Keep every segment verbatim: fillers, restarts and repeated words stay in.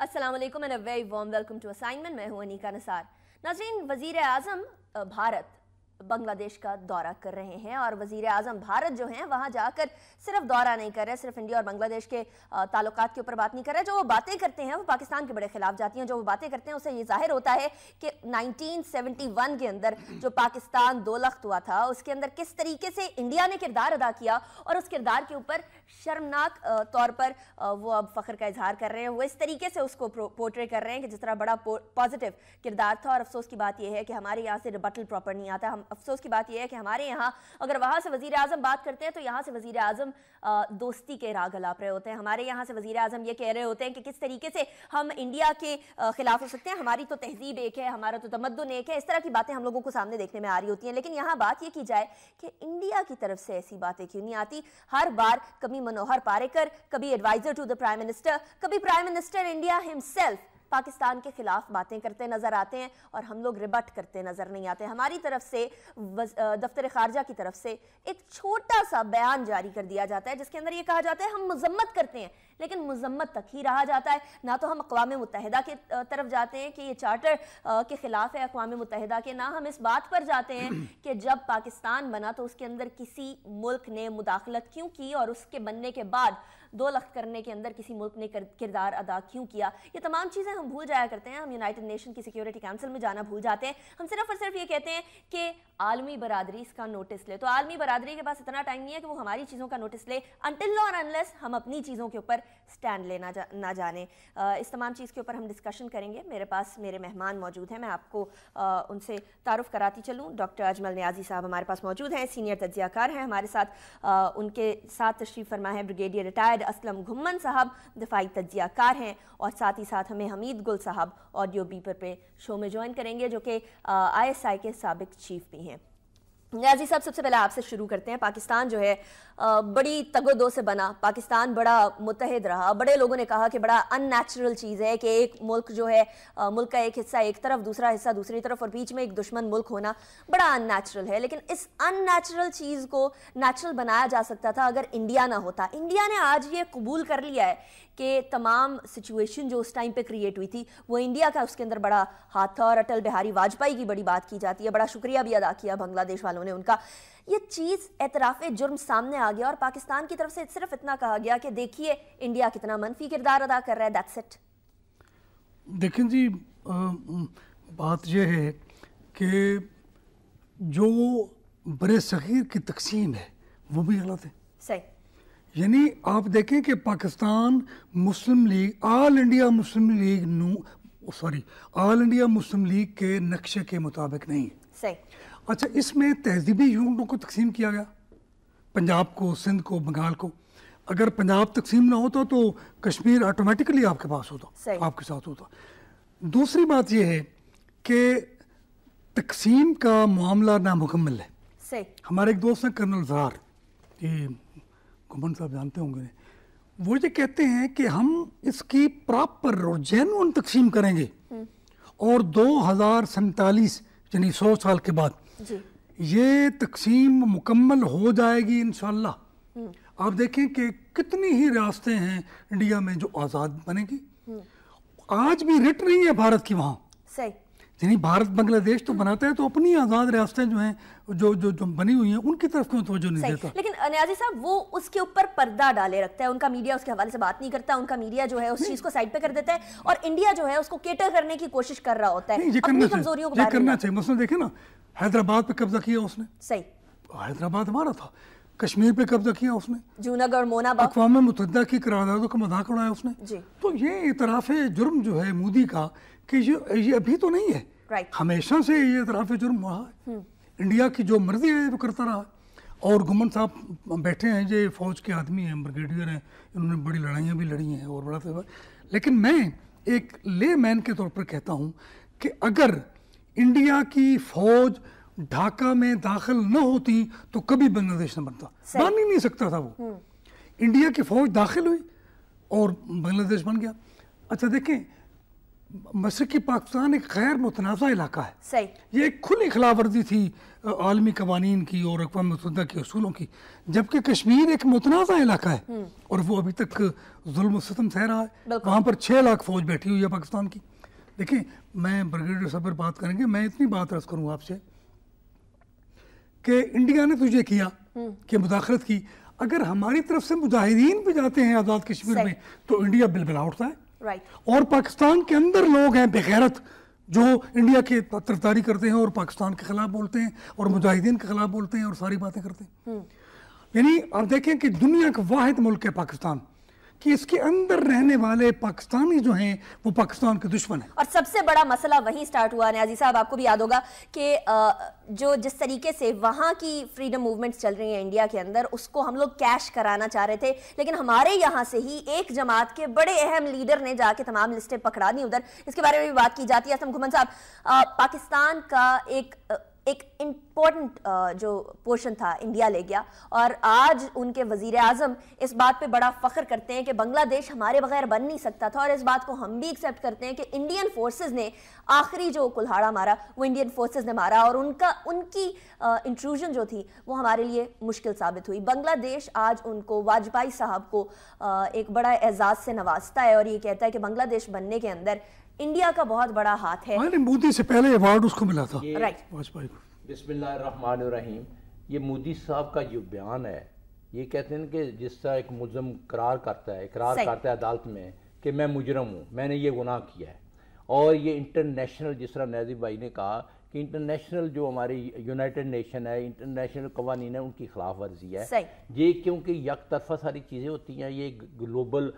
अस्सलाम वालेकुम and a very warm welcome to assignment. मैं हूं अनीका निसार। नाज़रीन, वज़ीर आज़म भारत बांग्लादेश का दौरा कर रहे हैं और वज़ीर आज़म भारत जो हैं वहाँ जाकर सिर्फ दौरा नहीं कर रहे, सिर्फ इंडिया और बांग्लादेश के ताल्लुकात के ऊपर बात नहीं कर रहे। जो वो बातें करते हैं वो पाकिस्तान के बड़े खिलाफ जाती हैं। जो वो बातें करते हैं उससे ये जाहिर होता है कि उन्नीस सौ इकहत्तर के अंदर जो पाकिस्तान दो लख्त हुआ था उसके अंदर किस तरीके से इंडिया ने किरदार अदा किया और उस किरदार के ऊपर शर्मनाक तौर पर वो अब फ़ख्र का इजहार कर रहे हैं। वो इस तरीके से उसको पोर्ट्रे कर रहे हैं कि जिस तरह बड़ा पॉजिटिव किरदार था। और अफसोस की बात यह है कि हमारे यहाँ से रिबटल प्रॉपर नहीं आता। हम अफसोस की बात यह है कि हमारे यहाँ अगर वहाँ से वज़ीर आज़म बात करते हैं तो यहाँ से वज़ीर आज़म दोस्ती के राग अलाप रहे होते हैं। हमारे यहाँ से वज़ीर आज़म ये कह रहे होते हैं कि किस तरीके से हम इंडिया के खिलाफ हो सकते हैं, हमारी तो तहजीब एक है, हमारा तो तमद्दुन एक है। इस तरह की बातें हम लोगों को सामने देखने में आ रही होती हैं। लेकिन यहाँ बात ये की जाए कि इंडिया की तरफ से ऐसी बातें क्यों नहीं आती। हर बार कभी मनोहर पारेकर, कभी advisor to the prime minister, कभी prime minister India himself Pakistan के खिलाफ बातें करते नजर आते हैं और हम लोग रिबट करते नजर नहीं आते। हमारी तरफ से दफ्तर खारजा की तरफ से एक छोटा सा बयान जारी कर दिया जाता है जिसके अंदर ये कहा जाता है हम मजम्मत करते हैं, लेकिन मजम्मत तक ही रहा जाता है। ना तो हम अक़वाम मुत्तहिदा के तरफ जाते हैं कि ये चार्टर के खिलाफ है अक़वाम मुत्तहिदा के, ना हम इस बात पर जाते हैं कि जब पाकिस्तान बना तो उसके अंदर किसी मुल्क ने मुदाखलत क्यों की और उसके बनने के बाद दो लख्त करने के अंदर किसी मुल्क ने किरदार अदा क्यों किया। ये तमाम चीज़ें हम भूल जाया करते हैं। हम यूनाइटेड नेशन की सिक्योरिटी काउंसिल में जाना भूल जाते हैं। हम सिर्फ और सिर्फ ये कहते हैं कि आलमी बरादरी इसका नोटिस ले। तो आलमी बरादरी के पास इतना टाइम नहीं है कि वो हमारी चीज़ों का नोटिस ले अनटिल और अनलेस हम अपनी चीज़ों के ऊपर स्टैंड लेना जा, ना जाने। आ, इस तमाम चीज़ के ऊपर हम डिस्कशन करेंगे। मेरे पास मेरे मेहमान मौजूद हैं, मैं आपको आ, उनसे तारुफ कराती चलूँ। डॉक्टर अजमल नियाजी साहब हमारे पास मौजूद हैं, सीनियर तज्ज़ियाकार हैं हमारे साथ। आ, उनके साथ तशरीफ़ फरमा है ब्रिगेडियर रिटायर्ड असलम घुम्मन साहब, दफाई तज्ज़ियाकार हैं। और साथ ही साथ हमें हमीद गुल साहब ऑडियो बीपर पे शो में ज्वाइन करेंगे जो कि आई एस आई के साबिक चीफ भी हैं। नियाजी साहब, सबसे पहले आपसे शुरू करते हैं। पाकिस्तान जो है बड़ी तगोदो से बना, पाकिस्तान बड़ा मुत्तहिद रहा। बड़े लोगों ने कहा कि बड़ा अननेचुरल चीज़ है कि एक मुल्क जो है मुल्क का एक हिस्सा एक तरफ, दूसरा हिस्सा दूसरी तरफ और बीच में एक दुश्मन मुल्क होना बड़ा अननेचुरल है। लेकिन इस अननेचुरल चीज़ को नेचुरल बनाया जा सकता था अगर इंडिया ना होता। इंडिया ने आज ये कबूल कर लिया है कि तमाम सिचुएशन जो उस टाइम पे क्रिएट हुई थी वो इंडिया का उसके अंदर बड़ा हाथ था। और अटल बिहारी वाजपेयी की बड़ी बात की जाती है, बड़ा शुक्रिया भी अदा किया बांग्लादेश वालों ने उनका। ये चीज़ एतराफ़े जुर्म सामने आ गया और पाकिस्तान की तरफ से सिर्फ इतना कहा गया कि देखिए इंडिया कितना मनफी किरदार अदा कर रहा है, दैट्स इट। देखें जी, आ, बात यह है कि जो बरे सग़ीर की तकसीम है वो भी गलत है। सही। यानी आप देखें कि Pakistan Muslim League, All India Muslim League नू sorry All India Muslim League के नक्शे के मुताबिक नहीं। सही। अच्छा, इसमें तहजीबी यूनिटों को तकसीम किया गया, पंजाब को, सिंध को, बंगाल को। अगर पंजाब तकसीम ना होता तो कश्मीर ऑटोमेटिकली आपके पास होता, आपके साथ होता। दूसरी बात यह है कि तकसीम का मामला नामुकम्मल है। सही। हमारे एक दोस्त हैं कर्नल ज़ार, ये घुमन साहब जानते होंगे, वो ये कहते हैं कि हम इसकी प्रॉपर और जेन्युइन तकसीम करेंगे और दो हज़ार सैंतालीस यानी सौ साल के बाद जी। ये तकसीम मुकम्मल हो जाएगी इंशाअल्लाह। आप देखें कि कितनी ही रियासतें हैं इंडिया में जो आज़ाद बनेगी। आज भी रिट नहीं है भारत की वहाँ। सही। यानी भारत बांग्लादेश तो बनाता है तो अपनी आज़ाद रियासतें जो हैं जो जो जो बनी हुई हैं उनकी तरफ क्यों तवज्जो नहीं देता। लेकिन नियाजी साहब वो उसके ऊपर पर्दा डाले रखता है, उनका मीडिया उसके हवाले से बात नहीं करता, उनका मीडिया जो है उस चीज़ को साइड पे कर देता है और इंडिया जो है उसको केटर करने की कोशिश कर रहा होता है। ये करना चाहिए, ये करना चाहिए। मसलन देखे ना, हैदराबाद पे कब्जा किया उसने। सही। हैदराबाद हमारा था। कश्मीर पे कब्जा किया उसने, जूनागढ़, मोनाबा, अक़वाम मुत्तहिदा की करारदादों का मजाक उड़ाया उसने जी। तो ये इतराफ़े जुर्म जो है मोदी का कि ये ये अभी तो नहीं है, राइट। हमेशा से ये इतराफ़े जुर्म रहा है। इंडिया की जो मर्जी है वो करता रहा। और घुमन साहब बैठे हैं, ये फौज के आदमी हैं, ब्रिगेडियर हैं, इन्होंने बड़ी लड़ाइयाँ भी लड़ी हैं और बड़ा तजुर्बा। लेकिन मैं एक ले मैन के तौर पर कहता हूँ कि अगर इंडिया की फौज ढाका में दाखिल न होती तो कभी बांग्लादेश न बनता, बन ही नहीं सकता था वो। इंडिया की फौज दाखिल हुई और बांग्लादेश बन गया। अच्छा देखें, मशरक़ी पाकिस्तान एक गैर मुतनाज़ा इलाका है। सही। ये एक खुली खिलाफ वर्जी थी आलमी कवानीन की और अक़वाम मुत्तहिदा के असूलों की, जबकि कश्मीर एक मुतनाज़ा इलाका है और वो अभी तक जुल्म सितम सह रहा है। वहाँ पर छः लाख फौज बैठी हुई है पाकिस्तान की। देखिए, मैं ब्रिगेडियर साहब पर बात करेंगे, मैं इतनी बात अर्ज़ करूँ आपसे कि इंडिया ने तुझे किया कि मुदाखलत की, अगर हमारी तरफ से मुजाहिदीन भी जाते हैं आज़ाद कश्मीर में तो इंडिया बिलबिला उठता है। राइट। और पाकिस्तान के अंदर लोग हैं बेगैरत जो इंडिया की तरफदारी करते हैं और पाकिस्तान के खिलाफ बोलते हैं और मुजाहिदीन के खिलाफ बोलते हैं और सारी बातें करते हैं। यानी आप देखें कि दुनिया का वाहिद मुल्क है पाकिस्तान कि इसके अंदर रहने वाले पाकिस्तानी जो हैं वो पाकिस्तान के दुश्मन हैं। और सबसे बड़ा मसला वहीं स्टार्ट हुआ नियाज़ी साहब, आपको भी याद होगा कि जो जिस तरीके से वहाँ की फ्रीडम मूवमेंट्स चल रही हैं इंडिया के अंदर, उसको हम लोग कैश कराना चाह रहे थे, लेकिन हमारे यहाँ से ही एक जमात के बड़े अहम लीडर ने जाके तमाम लिस्टें पकड़ा दी उधर। इसके बारे में भी बात की जाती है। असम घुमन साहब, पाकिस्तान का एक एक इम्पोर्टेंट जो पोर्शन था इंडिया ले गया और आज उनके वजीर आजम इस बात पे बड़ा फख्र करते हैं कि बांग्लादेश हमारे बगैर बन नहीं सकता था, और इस बात को हम भी एक्सेप्ट करते हैं कि इंडियन फोर्सेस ने आखिरी जो कुल्हाड़ा मारा वो इंडियन फोर्सेस ने मारा और उनका उनकी इंट्रूजन जो थी वो हमारे लिए मुश्किल साबित हुई। बांग्लादेश आज उनको, वाजपेयी साहब को आ, एक बड़ा एजाज से नवाजता है और ये कहता है कि बांग्लादेश बनने के अंदर इंडिया का बहुत बड़ा हाथ है। मोदी से पहले अवार्ड उसको मिला था। राइट। वाजपेयी को। बिस्मिल्लाहिर्रहमानिर्रहीम। ये मोदी साहब का जो बयान है, ये कहते हैं कि जिस तरह एक मुजरम करार करता है इकरार करता है अदालत में कि मैं मुजरम हूँ, मैंने ये गुनाह किया है, और ये इंटरनेशनल, जिस तरह नाज़िब भाई ने कहा कि इंटरनेशनल जो हमारी यूनाइटेड नेशन है, इंटरनेशनल कवानीन है, उनकी खिलाफ वर्जी है ये, क्योंकि यक तरफा सारी चीज़ें होती हैं। ये ग्लोबल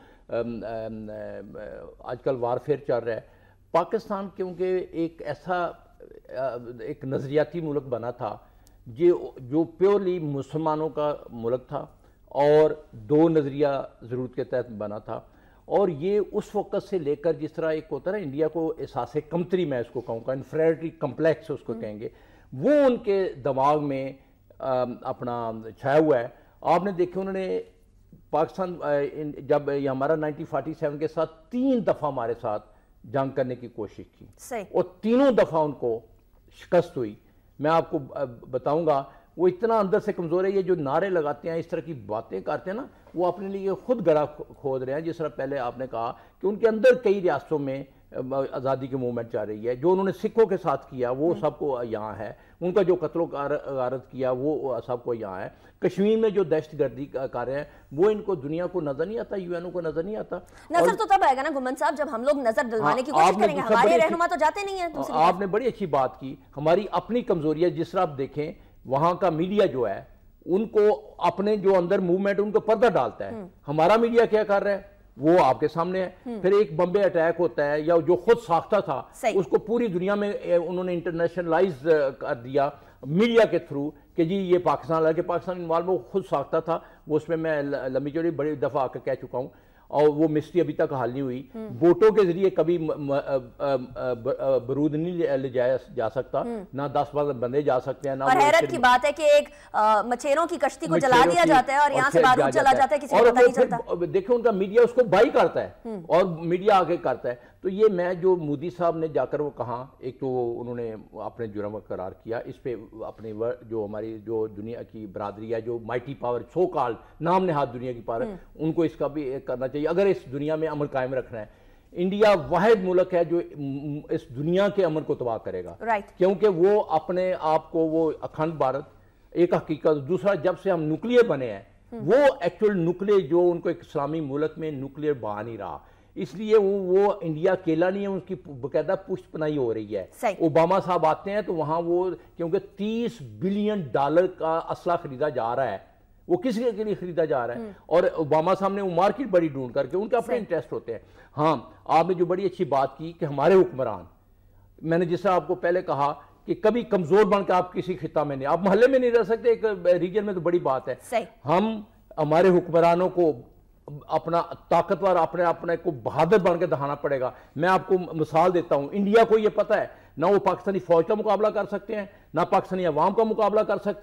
आजकल वारफेयर चल रहा है। पाकिस्तान क्योंकि एक ऐसा एक नज़रियाती मुल्क बना था जो जो प्योरली मुसलमानों का मुल्क था और दो नज़रिया ज़रूरत के तहत बना था, और ये उस वक़्त से लेकर जिस तरह एक होता है ना इंडिया को एहसास कमतरी, मैं इसको कहूँगा इन्फीरियरिटी कम्प्लेक्स उसको कहेंगे, वो उनके दिमाग में आ, अपना छाया हुआ है। आपने देखे उन्होंने पाकिस्तान जब ये हमारा नाइनटीन फोर्टी सेवन के साथ तीन दफ़ा हमारे साथ जंग करने की कोशिश की और तीनों दफ़ा उनको शिकस्त हुई। मैं आपको बताऊंगा वो इतना अंदर से कमज़ोर है, ये जो नारे लगाते हैं, इस तरह की बातें करते हैं ना, वो अपने लिए खुद गड़ा खोद रहे हैं। जिस तरह पहले आपने कहा कि उनके अंदर कई रियासतों में आज़ादी की मूवमेंट चल रही है, जो उन्होंने सिखों के साथ किया वो सबको यहाँ है, उनका जो कत्लो गारत किया वो सबको यहाँ है, कश्मीर में जो दहशत गर्दी कर रहे हैं वो इनको दुनिया को नजर नहीं आता, यूएनओ को नजर नहीं आता। नजर तो तब आएगा ना घुमन साहब जब हम लोग नजर दिलवाने की कोशिश करेंगे, हमारे रहनुमा तो जाते नहीं है। आपने बड़ी अच्छी बात की, हमारी अपनी कमजोरी है। जिस तरह आप देखें वहां का मीडिया जो है उनको अपने जो अंदर मूवमेंट उनको पर्दा डालता है। हमारा मीडिया क्या कर रहा है वो आपके सामने है। फिर एक बम्बे अटैक होता है या जो खुद साख्ता था उसको पूरी दुनिया में उन्होंने इंटरनेशनलाइज कर दिया मीडिया के थ्रू कि जी ये पाकिस्तान लगे, पाकिस्तान इन्वॉल्व वो खुद साख्ता था, वो उसमें मैं लंबी चौड़ी बड़ी दफ़ा आकर कह चुका हूँ और वो मिस्ट्री अभी तक हल नहीं हुई। वोटों के जरिए कभी बरूद नहीं ले जाया जा सकता, ना दस बार बंदे जा सकते हैं ना। और हैरत की बात है कि एक मछेरों की कश्ती को जला दिया जाता है और यहाँ से बारूद चला जाता है, किसी को पता नहीं चलता। देखो उनका मीडिया उसको बाई करता है और मीडिया आगे करता है। तो ये मैं जो मोदी साहब ने जाकर वो कहा, एक तो उन्होंने अपने जुर्म करार किया, इस पे अपने जो हमारी जो दुनिया की बरादरी है, जो माइटी पावर सो कॉल्ड नाम नेहाद दुनिया की पावर, उनको इसका भी करना चाहिए अगर इस दुनिया में अमन कायम रखना है। इंडिया वाहिद मुल्क है जो इस दुनिया के अमन को तबाह करेगा, क्योंकि वो अपने आप को वो अखंड भारत एक हकीकत। दूसरा, जब से हम न्यूक्लियर बने हैं वो एक्चुअल न्यूक्लियर जो उनको एक इस्लामी मुल्क में न्यूक्लियर बहा नहीं रहा, इसलिए वो वो इंडिया अकेला नहीं है, उनकी बकायदा पुष्ट पनाही हो रही है। ओबामा साहब आते हैं तो वहां वो क्योंकि तीस बिलियन डॉलर का असला खरीदा जा रहा है, वो किस के लिए खरीदा जा रहा है, और ओबामा साहब ने वो मार्केट बड़ी ढूंढ करके, उनके अपने इंटरेस्ट होते हैं। हाँ, आपने जो बड़ी अच्छी बात की कि हमारे हुक्मरान, मैंने जिससे आपको पहले कहा कि कभी कमजोर बनकर आप किसी खिता में नहीं, आप मोहल्ले में नहीं रह सकते, एक रीजन में तो बड़ी बात है। हम हमारे हुक्मरानों को अपना ताकतवर, अपने अपने को बहादुर बन के दिखाना पड़ेगा। मैं आपको मिसाल देता हूं, इंडिया को यह पता है ना वो पाकिस्तानी फौज का मुकाबला कर सकते हैं, ना पाकिस्तानी अवाम का मुकाबला कर सकते हैं,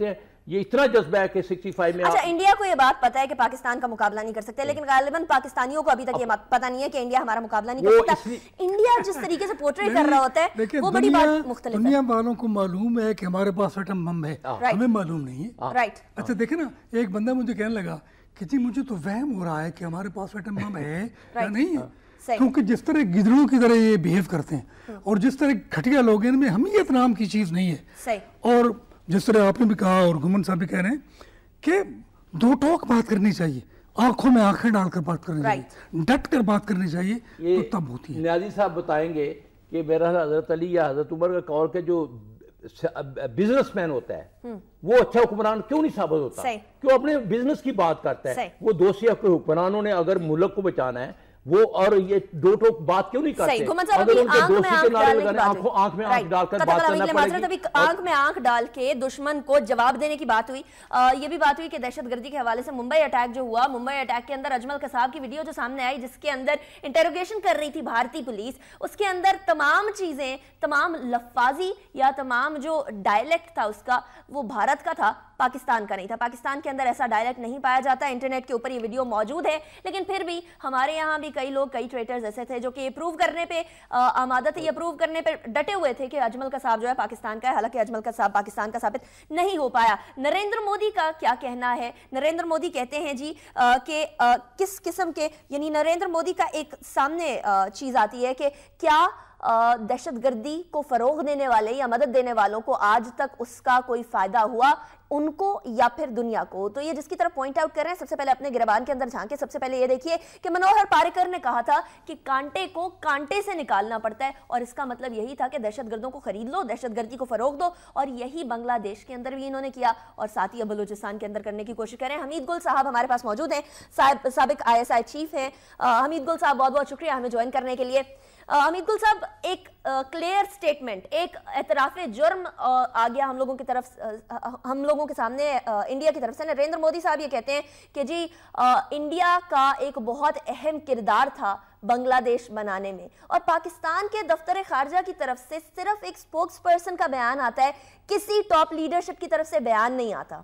یہ اتنا جذبہ ہے کہ سکسٹی فائیو میں اچھا انڈیا کو یہ بات پتا ہے کہ پاکستان کا مقابلہ نہیں کر سکتے، لیکن غالباً پاکستانیوں کو ابھی تک یہ پتا نہیں ہے کہ انڈیا ہمارا مقابلہ نہیں کر سکتا. انڈیا جس طریقے سے پورٹریٹ کر رہا ہوتا ہے وہ بڑی بات مختلف ہے. دنیا والوں کو معلوم ہے کہ ہمارے پاس ایٹم بم ہے، ہمیں معلوم نہیں ہے. رائٹ. اچھا دیکھیں نا، ایک بندہ مجھے کہنے لگا کہ جی مجھے تو وہم ہو رہا ہے کہ ہمارے پاس ایٹم بم ہے یا نہیں ہے، کیونکہ جس طرح گدڑوں کی طرح یہ بیہیو کرتے ہیں اور جس طرح گھٹیا لوگ ہیں، ان میں حمیت نام کی چیز نہیں ہے. اور جس طرح آپ نے بھی کہا اور گمن صاحب بھی کہہ رہے ہیں کہ دو ٹوک بات کرنی چاہیے، آنکھوں میں آنکھیں ڈال کر بات کرنی چاہیے، ڈٹ کر بات کرنی چاہیے، تو تب ہوتی ہے. نیازی صاحب بتائیں گے کہ بہرحال حضرت علی یا حضرت عمر کا قول کے جو بزنس مین ہوتا ہے وہ اچھا حکمران کیوں نہیں ثابت ہوتا؟ کیوں اپنے بزنس کی بات کرتا ہے؟ وہ دوسری حکمرانوں نے اگر ملک کو بچانا ہے وہ اور یہ دو ٹوک بات کیوں نہیں کرتے؟ اگر ان کے دوستی کے نعرے لگانے آنکھ میں آنکھ ڈال کر بات کرنا پڑے گی. آنکھ میں آنکھ ڈال کے دشمن کو جواب دینے کی بات ہوئی. یہ بھی بات ہوئی کہ دہشت گردی کے حوالے سے ممبئی اٹیک جو ہوا، ممبئی اٹیک کے اندر اجمل قصاب کی ویڈیو جو سامنے آئی جس کے اندر انٹروگیشن کر رہی تھی بھارتی پولیس، اس کے اندر تمام چیزیں، تمام لفاظی یا تمام جو ڈائلیکٹ تھا اس کا وہ بھارت کا تھا، پاکستان کا نہیں تھا. پاکستان کے اندر ایسا ڈائلیکٹ نہیں پایا جاتا. انٹرنیٹ کے اوپر یہ ویڈیو موجود ہے، لیکن پھر بھی ہمارے یہاں بھی کئی لوگ، کئی ٹریٹرز ایسے تھے جو کہ یہ پروو کرنے پہ آمادہ تھے، یہ پروو کرنے پہ ڈٹے ہوئے تھے کہ اجمل قصاب جو ہے پاکستان کا ہے، حالانکہ اجمل قصاب پاکستان کا ثابت نہیں ہو پایا. نریندر مودی کا کیا کہنا ہے؟ نریندر مودی کہتے ہیں جی کہ کس قسم کے، یعنی نریندر مودی کا ایک سامنے چیز آتی ہے کہ کیا دہشت گردی کو فروغ دینے والے یا مدد دینے والوں کو آج تک اس کا کوئی فائدہ ہوا، ان کو یا پھر دنیا کو؟ تو یہ جس کی طرف پوائنٹ آؤٹ کر رہے ہیں، سب سے پہلے اپنے گریبان کے اندر جھانکے. سب سے پہلے یہ دیکھیے کہ منوہر پاریکر نے کہا تھا کہ کانٹے کو کانٹے سے نکالنا پڑتا ہے، اور اس کا مطلب یہی تھا کہ دہشت گردوں کو خرید لو، دہشت گردی کو فروغ دو، اور یہی بنگلہ دیش کے اندر بھی انہوں نے کیا اور ساتھ ہی بلوچستان کے اندر کرنے کی کوشش کریں. حمید گل صاحب ہمارے پاس موجود ہیں، سابق آئی ایس آئی چیف ہیں. حمید گل صاحب بہت بہت شکریہ ہمیں جوائن کرنے کے لیے. حمید گل صاحب، ایک کلیئر سٹیٹمنٹ، ایک اعتراف جرم آ گیا ہم لوگوں کی طرف، ہم لوگوں کے سامنے انڈیا کی طرف سے. نریندر مودی صاحب یہ کہتے ہیں کہ جی انڈیا کا ایک بہت اہم کردار تھا بنگلہ دیش بنانے میں، اور پاکستان کے دفتر خارجہ کی طرف سے صرف ایک سپوکس پرسن کا بیان آتا ہے، کسی ٹاپ لیڈرشپ کی طرف سے بیان نہیں آتا.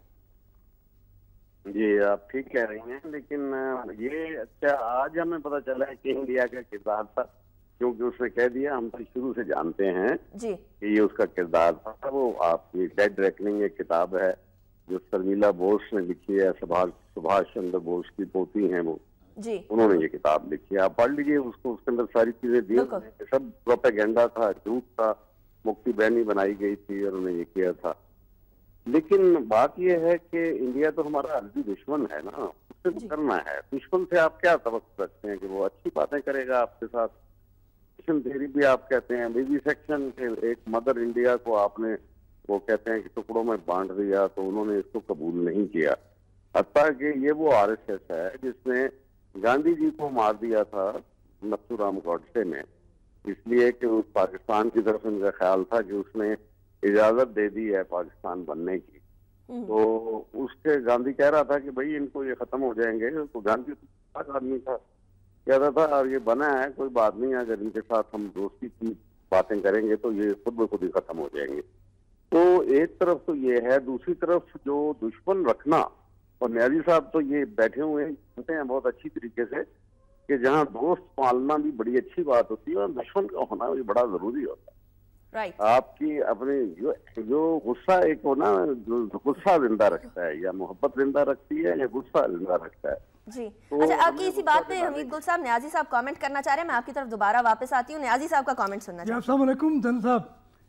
جی آپ ٹھیک کہہ رہی ہیں، لیکن یہ اچھا آج ہمیں پتہ چلا ہے کہ انڈیا کا کردار تھا، کیونکہ اس نے کہہ دیا، ہم تو شروع سے جانتے ہیں جی کہ یہ اس کا کردار تھا. وہ آپ کی ڈیڈ ریکننگ ایک کتاب ہے جو شرمیلا بوس نے لکھی ہے، سبھاش چندر بوس کی پوتی ہیں وہ جی، انہوں نے یہ کتاب لکھی ہے، آپ پڑھ لیجیے اس کو. اس کے اندر ساری چیزیں دی، سب پروپیگنڈا تھا، جھوٹ تھا، مفتی بہنی بنائی گئی تھی اور انہوں نے یہ کیا تھا. لیکن بات یہ ہے کہ انڈیا تو ہمارا عرضی دشمن ہے نا، اس سے کرنا ہے. دشمن سے آپ کیا توقع رکھتے ہیں کہ وہ اچھی باتیں کرے گا آپ کے ساتھ؟ تھیوری بھی آپ کہتے ہیں، بیوی سیکشن کے ایک مدر انڈیا کو آپ نے وہ کہتے ہیں کہ ٹکڑوں میں بانٹ دیا، تو انہوں نے اس کو قبول نہیں کیا. حتیٰ کہ یہ وہ آر ایس ایس ہے جس نے گاندھی جی کو مار دیا تھا نتھو رام گوڈسے نے، اس لیے کہ اس پاکستان کی طرف ان کا خیال تھا کہ اس نے اجازت دے دی ہے پاکستان بننے کی. تو اس کے گاندھی کہہ رہا تھا کہ بھائی ان کو یہ ختم ہو جائیں گے. تو گاندھی تو آدمی تھا، کہتا تھا اور یہ بنا ہے کوئی بات نہیں، اگر ان کے ساتھ ہم دوستی کی باتیں کریں گے تو یہ خود بخود ہی ختم ہو جائیں گے. تو ایک طرف تو یہ ہے، دوسری طرف جو دشمن رکھنا، اور نیازی صاحب تو یہ بیٹھے ہوئے جانتے ہیں بہت اچھی طریقے سے کہ جہاں دوست پالنا بھی بڑی اچھی بات ہوتی ہے اور دشمن کا ہونا بھی بڑا ضروری ہوتا ہے. آپ کی اپنی جو غصہ ایک ہونا، غصہ زندہ رکھتا ہے، یا محبت زندہ رکھتی ہے یا غصہ زندہ رکھتا ہے. جی اچھا، آپ کی اسی بات پہ حمید گل صاحب، نیازی صاحب کامنٹ کرنا چاہ رہے ہیں، میں آپ کی طرف دوبارہ واپس آتی ہوں. نیازی صاحب کا کامنٹ سننا چاہتا ہوں. السلام علیکم جن صاحب.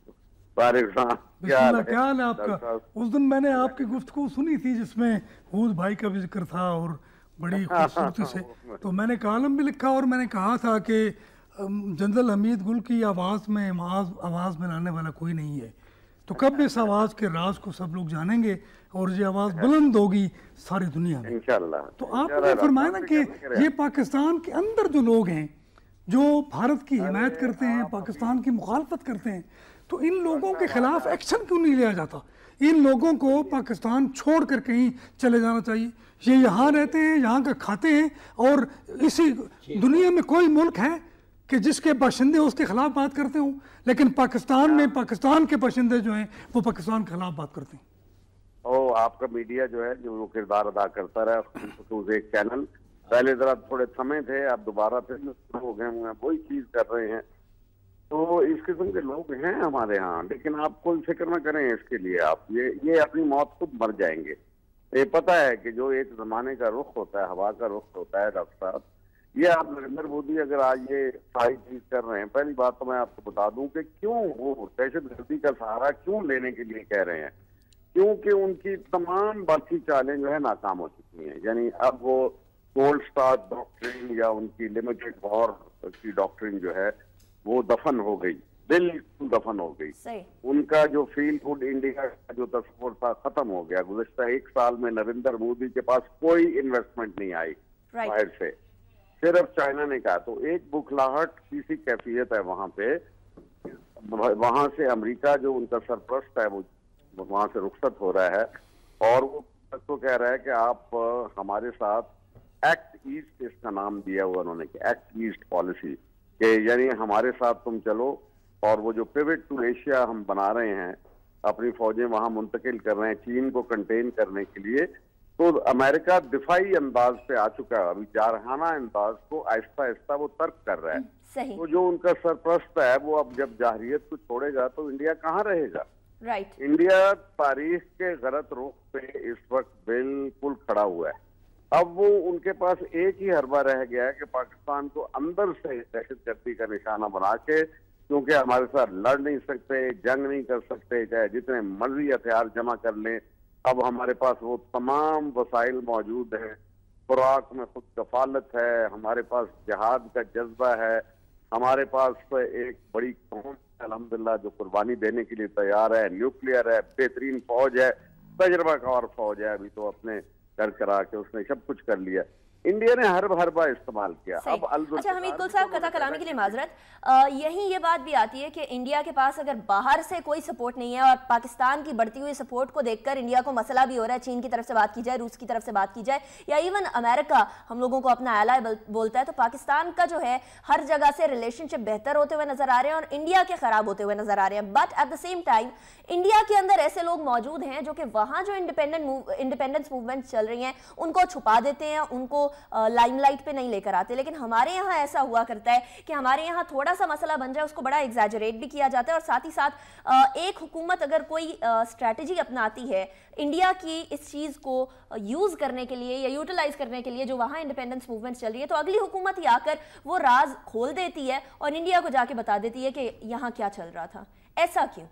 وعلیکم کیا حال ہے آپ کا؟ اس دن میں نے آپ کی گفتگو سنی تھی جس میں حود بھائی کا بھی ذکر تھا اور بڑی خوبصورتی سے، تو میں نے کالم بھی لکھا اور میں نے کہا تھا کہ جنرل حمید گل کی آواز میں آواز ملانے والا کوئی نہیں ہے. تو کب اس آواز کے راز کو سب لوگ جانیں گے اور یہ آواز بلند ہوگی ساری دنیا میں انشاءاللہ. تو آپ نے فرمایا نا کہ یہ پاکستان کے اندر جو لوگ ہیں جو بھارت کی حمایت کرتے ہیں، پاکستان کی مخالفت کرتے ہیں، تو ان لوگوں کے خلاف ایکشن کیوں نہیں لیا جاتا؟ ان لوگوں کو پاکستان چھوڑ کر کہیں چلے جانا چاہیے. یہ یہاں رہتے ہیں، یہاں کا کھاتے ہیں، اور اسی دنیا میں کوئی ملک ہے کہ جس کے باشندے اس کے خلاف بات کرتے ہوں، لیکن پاکستان میں پاکستان کے باشندے جو ہیں وہ پاکستان کے خلاف بات کرتے ہیں. او آپ کا میڈیا جو ہے جو وہ کردار ادا کرتا رہا، ایک چینل پہلے ذرا تھوڑے تھمے تھے، اب دوبارہ پھر ہو گئے ہوئے ہیں، وہی چیز کر رہے ہیں. تو اس قسم کے لوگ ہیں ہمارے ہاں، لیکن آپ کوئی فکر نہ کریں اس کے لیے. آپ یہ یہ اپنی موت خود مر جائیں گے. یہ پتہ ہے کہ جو ایک زمانے کا رخ ہوتا ہے، ہوا کا رخ ہوتا ہے ڈاکٹر صاحب، یہ آپ نریندر مودی اگر آج یہ ساری چیز کر رہے ہیں، پہلی بات تو میں آپ کو بتا دوں کہ کیوں وہ دہشت گردی کا سہارا کیوں لینے کے لیے کہہ رہے ہیں، کیونکہ ان کی تمام باقی چالیں جو ہے ناکام ہو چکی ہیں. یعنی اب وہ کولڈ اسٹارٹ ڈاکٹرین یا ان کی لمیٹڈ وار کی ڈاکٹرین جو ہے وہ دفن ہو گئی، بالکل دفن ہو گئی. ان کا جو فیل گڈ انڈیا کا جو تصور تھا ختم ہو گیا. گزشتہ ایک سال میں نریندر مودی کے پاس کوئی انویسٹمنٹ نہیں آئی باہر سے، صرف چائنا نے کہا. تو ایک بکھلاہٹ کی سی کیفیت ہے وہاں پہ. وہاں سے امریکہ جو ان کا سرپرست ہے وہ وہاں سے رخصت ہو رہا ہے، اور وہ تو کہہ رہا ہے کہ آپ ہمارے ساتھ ایکٹ ایسٹ، اس کا نام دیا ہوا انہوں نے کہ ایکٹ ایسٹ پالیسی، کہ یعنی ہمارے ساتھ تم چلو. اور وہ جو پیوٹ ٹو ایشیا ہم بنا رہے ہیں، اپنی فوجیں وہاں منتقل کر رہے ہیں چین کو کنٹین کرنے کے لیے، تو امریکہ دفاعی انداز پہ آ چکا ہے. ابھی جارحانہ انداز کو آہستہ آہستہ وہ ترک کر رہا ہے. تو جو ان کا سرپرست ہے وہ اب جب جارحیت کو چھوڑے گا تو انڈیا کہاں رہے گا؟ رائٹ. انڈیا تاریخ کے غلط رخ پہ اس وقت بالکل کھڑا ہوا ہے. اب وہ ان کے پاس ایک ہی حربہ رہ گیا ہے کہ پاکستان کو اندر سے دہشت گردی کا نشانہ بنا کے، کیونکہ ہمارے ساتھ لڑ نہیں سکتے، جنگ نہیں کر سکتے، چاہے جتنے مرضی ہتھیار جمع کر لیں. اب ہمارے پاس وہ تمام وسائل موجود ہیں، خوراک میں خود کفالت ہے، ہمارے پاس جہاد کا جذبہ ہے، ہمارے پاس ایک بڑی قوم الحمدللہ جو قربانی دینے کے لیے تیار ہے، نیوکلیئر ہے، بہترین فوج ہے، تجربہ کار فوج ہے. ابھی تو اپنے کر کرا کے اس نے سب کچھ کر لیا. انڈیا نے ہر حربہ استعمال کیا. اب اچھا حمید گل صاحب، قطع کلامی کے لیے معذرت، یہی یہ بات بھی آتی ہے کہ انڈیا کے پاس اگر باہر سے کوئی سپورٹ نہیں ہے، اور پاکستان کی بڑھتی ہوئی سپورٹ کو دیکھ کر انڈیا کو مسئلہ بھی ہو رہا ہے، چین کی طرف سے بات کی جائے، روس کی طرف سے بات کی جائے، یا ایون امریکہ ہم لوگوں کو اپنا ایلائی بولتا ہے، تو پاکستان کا جو ہے ہر جگہ سے ریلیشن شپ بہتر ہوتے ہوئے نظر آ رہے ہیں اور انڈیا کے خراب ہوتے ہوئے نظر آ رہے ہیں. But at the same time India کے اندر ایسے لوگ موجود ہیں جو کہ وہاں جو انڈیپینڈنٹ انڈیپینڈنس موومنٹ چل رہی ہیں ان کو چھپا دیتے ہیں، ان کو لائم لائٹ پہ نہیں لے کر آتے. لیکن ہمارے یہاں ایسا ہوا کرتا ہے کہ ہمارے یہاں تھوڑا سا مسئلہ بن جائے اس کو بڑا ایگزیجریٹ بھی کیا جاتا ہے، اور ساتھ ہی ساتھ ایک حکومت اگر کوئی اسٹریٹجی اپناتی ہے انڈیا کی اس چیز کو یوز کرنے کے لیے یا یوٹیلائز کرنے کے لیے جو وہاں انڈیپینڈنس موومنٹ چل رہی ہے، تو اگلی حکومت ہی آ کر وہ راز کھول دیتی ہے اور انڈیا کو جا کے بتا دیتی ہے کہ یہاں کیا چل رہا تھا. ایسا کیوں؟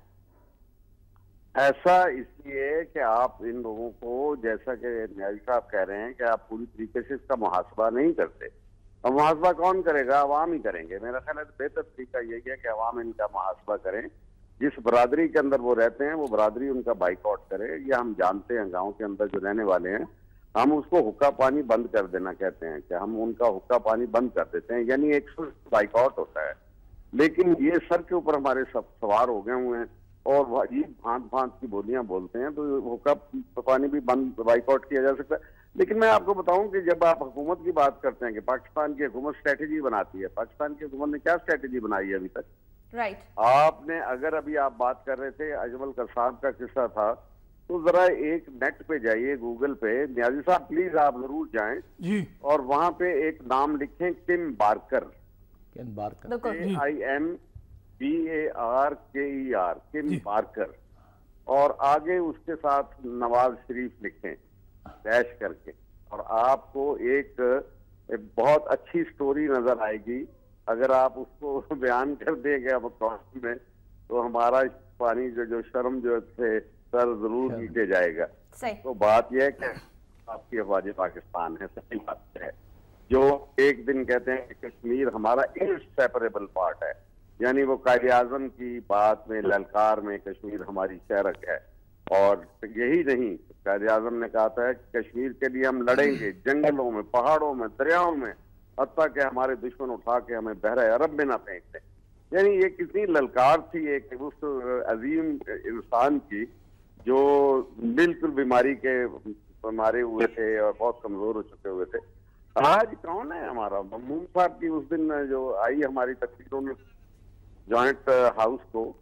ایسا اس لیے کہ آپ ان لوگوں کو، جیسا کہ نیازی صاحب کہہ رہے ہیں کہ آپ پوری طریقے سے اس کا محاسبہ نہیں کرتے. اور محاسبہ کون کرے گا؟ عوام ہی کریں گے. میرا خیال ہے بہتر طریقہ یہی ہے کہ عوام ان کا محاسبہ کریں. جس برادری کے اندر وہ رہتے ہیں وہ برادری ان کا بائیکاٹ کرے. یہ ہم جانتے ہیں گاؤں کے اندر جو رہنے والے ہیں، ہم اس کو حقہ پانی بند کر دینا کہتے ہیں کہ ہم ان کا حقہ پانی بند کر دیتے ہیں، یعنی ایک بائیکاٹ ہوتا ہے. لیکن یہ سر کے اوپر ہمارے سب سوار ہو گئے ہوئے ہیں اور عجیب بھانت بھانت کی بولیاں بولتے ہیں، تو حقہ پانی بھی بند بائیکاٹ کیا جا سکتا ہے. لیکن میں آپ کو بتاؤں کہ جب آپ حکومت کی بات کرتے ہیں کہ پاکستان کی حکومت اسٹریٹجی بناتی ہے، پاکستان کی حکومت نے کیا اسٹریٹجی بنائی ہے ابھی تک؟ رائٹ. آپ نے اگر ابھی آپ بات کر رہے تھے اجمل قصاب کا قصہ تھا، تو ذرا ایک نیٹ پہ جائیے، گوگل پہ، نیازی صاحب پلیز آپ ضرور جائیں جی، اور وہاں پہ ایک نام لکھیں Tim Barker, Ken Barker, A I M B A R K E are, Tim Barker, اور آگے اس کے ساتھ نواز شریف لکھیں ڈیش کر کے، اور آپ کو ایک بہت اچھی سٹوری نظر آئے گی. اگر آپ اس کو بیان کر دیں گے اب قوم میں تو ہمارا پانی جو جو شرم جو سے سر ضرور نیچے جائے گا. تو بات یہ ہے کہ آپ کی افواج پاکستان ہے، صحیح بات ہے، جو ایک دن کہتے ہیں کہ کشمیر ہمارا انسیپریبل پارٹ ہے، یعنی وہ قائد اعظم کی بات میں للکار میں کشمیر ہماری شہرک ہے. اور یہی نہیں، قائد اعظم نے کہا تھا کہ کشمیر کے لیے ہم لڑیں گے جنگلوں میں، پہاڑوں میں، دریاؤں میں، حتیٰ کہ ہمارے دشمن اٹھا کے ہمیں بحرہ عرب میں نہ پھینک دیں. یعنی یہ کتنی للکار تھی ایک اس عظیم انسان کی جو بالکل بیماری کے مارے ہوئے تھے اور بہت کمزور ہو چکے ہوئے تھے. آج کون ہے ہمارا؟ ممنون صاحب کی اس دن جو آئی ہماری تقریروں میں جوائنٹ ہاؤس کو،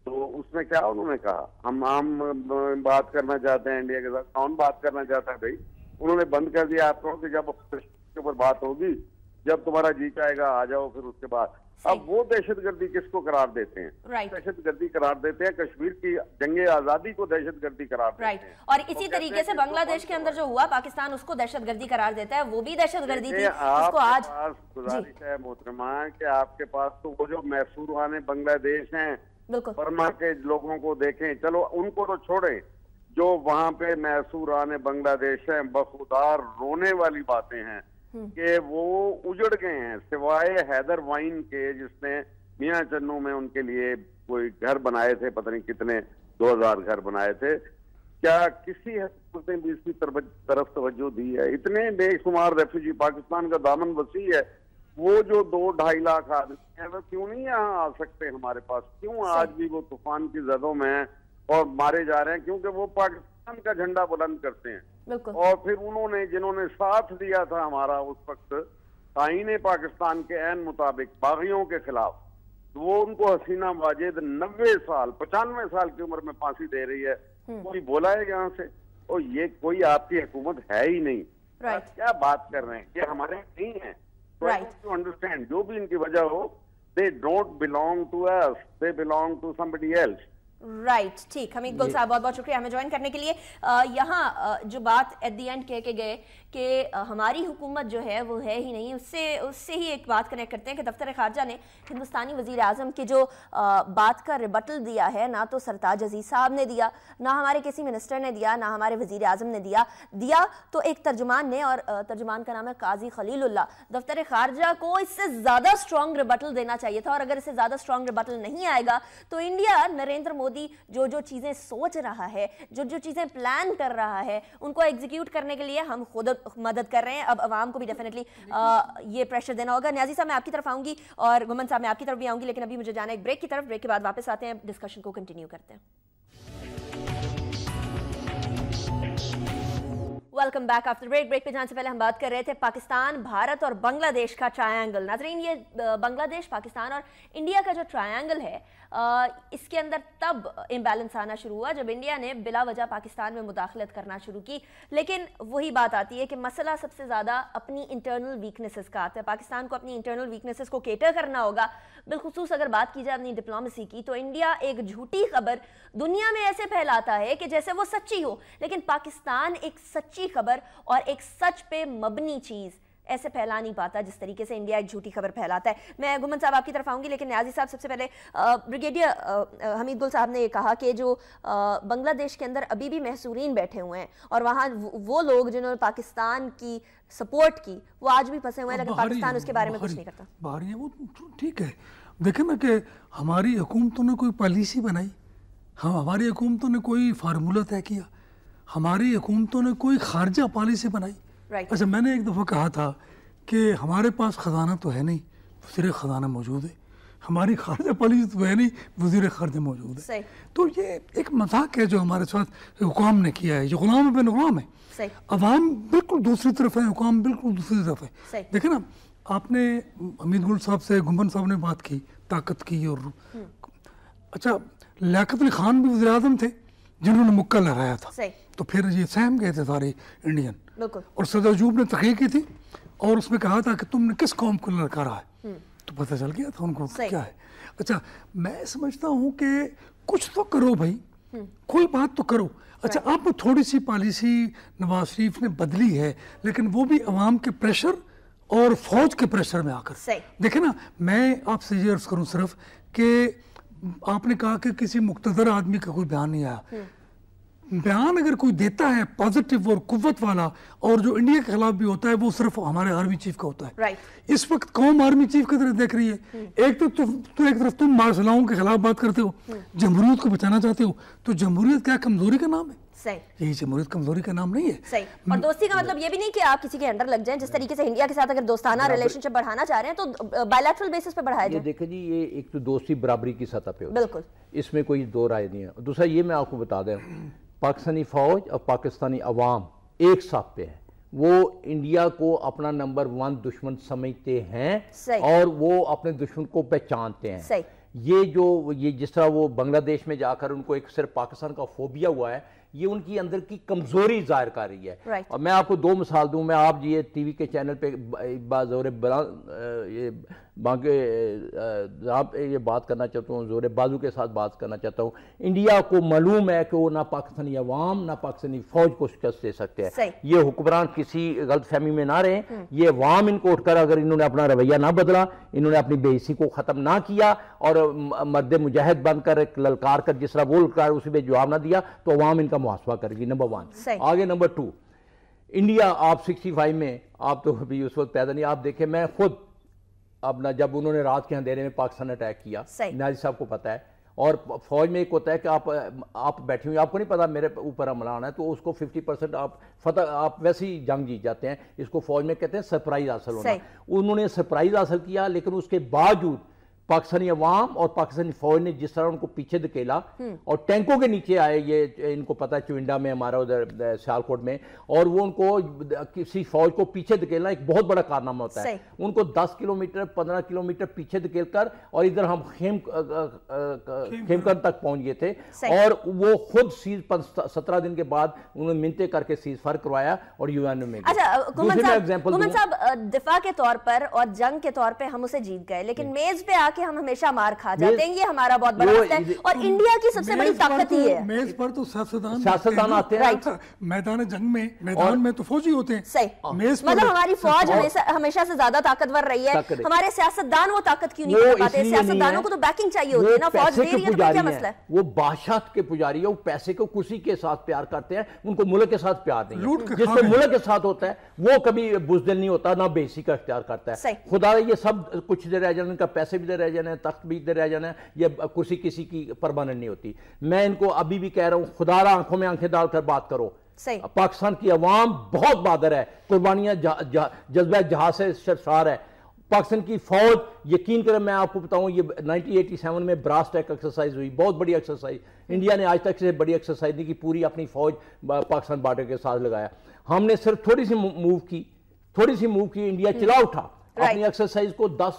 تو اس میں کیا انہوں نے کہا ہم ہم بات کرنا چاہتے ہیں انڈیا کے ساتھ. کون بات کرنا چاہتا ہے بھائی؟ انہوں نے بند کر دیا آپ کو کہ جب کے اوپر بات ہوگی جب تمہارا جی چاہے گا آ جاؤ, پھر اس کے بعد. اب وہ دہشت گردی کس کو قرار دیتے ہیں؟ دہشت گردی قرار دیتے ہیں کشمیر کی جنگ آزادی کو دہشت گردی قرار دیتے ہیں. اور اسی طریقے سے بنگلہ دیش کے اندر جو ہوا پاکستان اس کو دہشت گردی قرار دیتا ہے, وہ بھی دہشت گردی تھی. اس کو آج گزارش ہے محترمہ کہ آپ کے پاس تو وہ جو محصوران بنگلہ دیش ہیں برما کے لوگوں کو دیکھیں, چلو ان کو تو چھوڑیں, جو وہاں پہ محصوران بنگلہ دیش ہیں بخودار رونے والی باتیں ہیں کہ وہ اجڑ گئے ہیں سوائے حیدر وائن کے جس نے میاں چنو میں ان کے لیے کوئی گھر بنائے تھے, پتہ نہیں کتنے دو ہزار گھر بنائے تھے. کیا کسی حکومت نے بھی اس کی طرف توجہ دی ہے؟ اتنے بے شمار ریفیوجی, پاکستان کا دامن وسیع ہے, وہ جو دو ڈھائی لاکھ آدمی ہیں وہ کیوں نہیں یہاں آ سکتے ہمارے پاس؟ کیوں آج بھی وہ طوفان کی زدوں میں ہیں اور مارے جا رہے ہیں؟ کیونکہ وہ پاکستان کا جھنڈا بلند کرتے ہیں. اور پھر انہوں نے جنہوں نے ساتھ دیا تھا ہمارا اس وقت آئین پاکستان کے عین مطابق باغیوں کے خلاف, وہ ان کو حسینہ واجد نوے سال پچانوے سال کی عمر میں پھانسی دے رہی ہے. کوئی بولا ہے یہاں سے؟ اور یہ کوئی آپ کی حکومت ہے ہی نہیں. کیا بات کر رہے ہیں؟ یہ ہمارے نہیں ہیں. انڈرسٹینڈ جو بھی ان کی وجہ ہو, they don't belong to us, they belong to somebody else. Right, ٹھیک. حمید گل صاحب بہت بہت شکریہ ہمیں جوائن کرنے کے لیے. یہاں جو بات ایٹ دی اینڈ کہہ کے گئے کہ ہماری حکومت جو ہے وہ ہے ہی نہیں, اس سے اس سے ہی ایک بات کنیکٹ کرتے ہیں کہ دفتر خارجہ نے ہندوستانی وزیر اعظم کی جو بات کا ریبٹل دیا ہے, نہ تو سرتاج عزیز صاحب نے دیا, نہ ہمارے کسی منسٹر نے دیا, نہ ہمارے وزیر اعظم نے دیا دیا تو ایک ترجمان نے, اور ترجمان کا نام ہے قاضی خلیل اللہ. دفتر خارجہ کو اس سے زیادہ اسٹرانگ ریبٹل دینا چاہیے تھا, اور اگر اس سے زیادہ اسٹرانگ ریبٹل نہیں آئے گا تو انڈیا نریندر مودی جو جو چیزیں سوچ رہا ہے, جو جو چیزیں پلان کر رہا ہے, ان کو ایگزیکیوٹ کرنے کے لیے ہم خود مدد کر رہے ہیں. اب عوام کو بھی ڈیفینیٹلی یہ پریشر دینا ہوگا. نیازی صاحب میں آپ کی طرف آؤں گی اور گمن صاحب میں آپ کی طرف بھی آؤں گی, لیکن ابھی مجھے جانا ہے ایک بریک کی طرف. بریک کے بعد واپس آتے ہیں, ڈسکشن کو کنٹینیو کرتے ہیں. Welcome back after break. Break پہ جانے سے پہلے ہم بات کر رہے تھے پاکستان, بھارت اور بنگلہ دیش کا ٹرائنگل. ناظرین, یہ بنگلہ دیش, پاکستان اور انڈیا کا جو ٹرائنگل ہے, اس کے اندر تب امبیلنس آنا شروع ہوا جب انڈیا نے بلا وجہ پاکستان میں مداخلت کرنا شروع کی. لیکن وہی بات آتی ہے کہ مسئلہ سب سے زیادہ اپنی انٹرنل ویکنیسز کا آتا ہے. پاکستان کو اپنی انٹرنل ویکنیسز کو کیٹر کرنا ہوگا. بالخصوص اگر بات کی جائے اپنی ڈپلومیسی کی, تو انڈیا ایک جھوٹی خبر دنیا میں ایسے پھیلاتا ہے کہ جیسے وہ سچی ہو, لیکن پاکستان ایک سچی خبر اور ایک سچ پہ مبنی چیز ایسے پھیلا نہیں پاتا جس طریقے سے انڈیا ایک جھوٹی خبر پھیلاتا ہے. میں گمن صاحب آپ کی طرف آؤں گی, لیکن نیازی صاحب سب سے پہلے, بریگیڈیئر حمید گل صاحب نے یہ کہا کہ جو بنگلہ دیش کے اندر ابھی بھی محصورین بیٹھے ہوئے ہیں, اور وہاں وہ لوگ جنہوں نے پاکستان کی سپورٹ کی, وہ آج بھی پھنسے ہوئے ہیں, لیکن پاکستان اس کے بارے میں کچھ نہیں کرتا. باہری ہیں وہ, ٹھیک ہے. دیکھیں نا کہ ہماری حکومتوں نے کوئی پالیسی بنائی, ہم ہماری حکومتوں نے کوئی فارمولہ طے کیا, ہماری حکومتوں نے کوئی خارجہ پالیسی بنائی. اچھا, میں نے ایک دفعہ کہا تھا کہ ہمارے پاس خزانہ تو ہے نہیں, وزیر خزانہ موجود ہے. ہماری خارجہ پالیسی تو ہے نہیں, وزیر خارجہ موجود ہے. تو یہ ایک مذاق ہے جو ہمارے ساتھ حکام نے کیا ہے. یہ غلام بن غلام ہے, عوام بالکل دوسری طرف ہے, حکام بالکل دوسری طرف ہے. دیکھیں نا, آپ نے حمید گل صاحب سے گمن صاحب نے بات کی طاقت کی, اور اچھا لیاقت علی خان بھی وزیر اعظم تھے جنہوں نے مکہ لہرایا تھا, تو پھر یہ سہم گئے تھے سارے انڈین. اور صدر ایوب نے تحقیق کی تھی اور اس میں کہا تھا کہ تم نے کس قوم کو للکارا ہے, تو پتہ چل گیا تھا ان کو کیا ہے. اچھا, میں سمجھتا ہوں کہ کچھ تو کرو بھائی, کوئی بات تو کرو. اچھا, آپ تھوڑی سی پالیسی نواز شریف نے بدلی ہے, لیکن وہ بھی عوام کے پریشر اور فوج کے پریشر میں آ کر. دیکھیں نا, میں آپ سے یہ عرض کروں صرف کہ آپ نے کہا کہ کسی مقتدر آدمی کا کوئی بیان نہیں آیا. بیان اگر کوئی دیتا ہے پازیٹیو اور قوت والا, اور جو انڈیا کے خلاف بھی ہوتا ہے, وہ صرف ہمارے آرمی چیف کا ہوتا ہے. اس وقت قوم آرمی چیف کی طرف دیکھ رہی ہے. ایک تو ایک طرف تم مارشلاؤں کے خلاف بات کرتے ہو, جمہوریت کو بچانا چاہتے ہو, تو جمہوریت کیا کمزوری کا نام ہے؟ یہی جمہوریت کمزوری کا نام نہیں ہے. صحیح. اور دوستی کا مطلب یہ بھی نہیں کہ آپ کسی کے انڈر لگ جائیں. جس طریقے سے انڈیا کے ساتھ اگر دوستانہ ریلیشن شپ بڑھانا چاہ رہے ہیں تو بائی لیٹرل بیسس پہ بڑھایا جائے. دیکھیں جی, یہ ایک تو دوستی برابری کی سطح پہ ہوتی ہے, بالکل, اس میں کوئی دو رائے نہیں ہے. دوسرا یہ میں آپ کو بتا دیں, پاکستانی فوج اور پاکستانی عوام ایک ساتھ پہ ہے. وہ انڈیا کو اپنا نمبر ون دشمن سمجھتے ہیں, اور وہ اپنے دشمن کو پہچانتے ہیں. یہ جو یہ جس طرح وہ بنگلہ دیش میں جا کر ان کو ایک صرف پاکستان کا فوبیا ہوا ہے، یہ ان کی اندر کی کمزوری ظاہر کر رہی ہے. right. اور میں آپ کو دو مثال دوں. میں آپ یہ ٹی وی کے چینل پہ بازور یہ باقی یہ بات کرنا چاہتا ہوں، زور بازو کے ساتھ بات کرنا چاہتا ہوں. انڈیا کو معلوم ہے کہ وہ نہ پاکستانی عوام نہ پاکستانی فوج کو شکست دے سکتے ہیں. یہ حکمران کسی غلط فہمی میں نہ رہیں. یہ عوام ان کو اٹھ کر اگر انہوں نے اپنا رویہ نہ بدلا، انہوں نے اپنی بے حسی کو ختم نہ کیا اور مرد مجاہد بن کر ایک للکار کر جس طرح وہ للکار اسی پہ جواب نہ دیا، تو عوام ان کا محاسبہ کرے گی. Number one. آگے نمبر ٹو، انڈیا آپ سکسٹی فائیو میں، آپ تو ابھی اس وقت پیدا نہیں، آپ دیکھیں میں خود اپنا جب انہوں نے رات کے اندھیرے میں پاکستان اٹیک کیا، نیازی صاحب کو پتا ہے، اور فوج میں ایک ہوتا ہے کہ آپ آپ بیٹھے ہوئے، آپ کو نہیں پتا میرے اوپر حملہ آنا ہے، تو اس کو ففٹی پرسنٹ آپ فتح آپ ویسے ہی جنگ جیت جاتے ہیں. اس کو فوج میں کہتے ہیں سرپرائز حاصل ہونا. انہوں نے سرپرائز حاصل کیا، لیکن اس کے باوجود پاکستانی عوام اور پاکستانی فوج نے جس طرح ان کو پیچھے دھکیلا اور ٹینکوں کے نیچے آئے، یہ ان کو پتا ہے چونڈا میں ہمارا ادھر سیالکوٹ میں، اور وہ ان کو کسی فوج کو پیچھے دھکیلنا ایک بہت بڑا کارنامہ ہوتا ہے. ان کو دس کلومیٹر پندرہ کلومیٹر پیچھے دھکیل کر، اور ادھر ہم خیم خیمکن تک پہنچ گئے تھے، اور وہ خود سیز سترہ دن کے بعد انہوں نے منتیں کر کے سیز فائر کروایا اور یو این او میں. کومن صاحب، دفاع کے طور پر اور جنگ کے طور پہ ہم اسے جیت گئے، لیکن میز پہ آ کہ ہم ہمیشہ مار کھا جاتے ہیں، یہ ہمارا بہت بڑا مسئلہ ہے. اور انڈیا کی سب سے بڑی طاقت ہی ہے میز پر تو سیاستدان سیاستدان آتے ہیں. میدان جنگ میں میدان میں تو فوجی ہوتے ہیں. صحیح. مطلب ہماری فوج ہمیشہ سے زیادہ طاقتور رہی ہے. ہمارے سیاستدان وہ طاقت کیوں نہیں کر پاتے؟ سیاستدانوں کو تو بیکنگ چاہیے ہوتی ہے نا، فوج دے رہی ہے تو کیا مسئلہ ہے؟ وہ بادشاہت کے پجاری ہے، وہ پیسے کو کسی کے ساتھ پیار کرتے ہیں، ان کو ملک کے ساتھ پیار نہیں ہے. جس کو ملک کے ساتھ ہوتا ہے وہ کبھی بزدل نہیں ہوتا، نہ بے حسی کا اختیار کرتا ہے. خدا یہ سب کچھ دے رہ جانے، ان کا پیسے بھی دے رہ جانے، تخت بھی دے رہ جانا ہے، یہ کرسی کسی کی پرماننٹ نہیں ہوتی. میں ان کو ابھی بھی کہہ رہا ہوں، خدا را آنکھوں میں آنکھیں ڈال کر بات کرو. پاکستان کی عوام بہت بہادر ہے، قربانیاں جذبہ جہاد سے سرشار ہے. پاکستان کی فوج یقین کریں، میں آپ کو بتاؤں، یہ نائنٹین ایٹی سیون میں براس ٹیک ایکسرسائز ہوئی، بہت بڑی ایکسرسائز. انڈیا نے آج تک سے بڑی ایکسرسائز نہیں کی، پوری اپنی فوج پاکستان بارڈر کے ساتھ لگایا. ہم نے صرف تھوڑی سی موو کی تھوڑی سی موو کی انڈیا چلا اٹھا. اپنی ایکسرسائز کو دس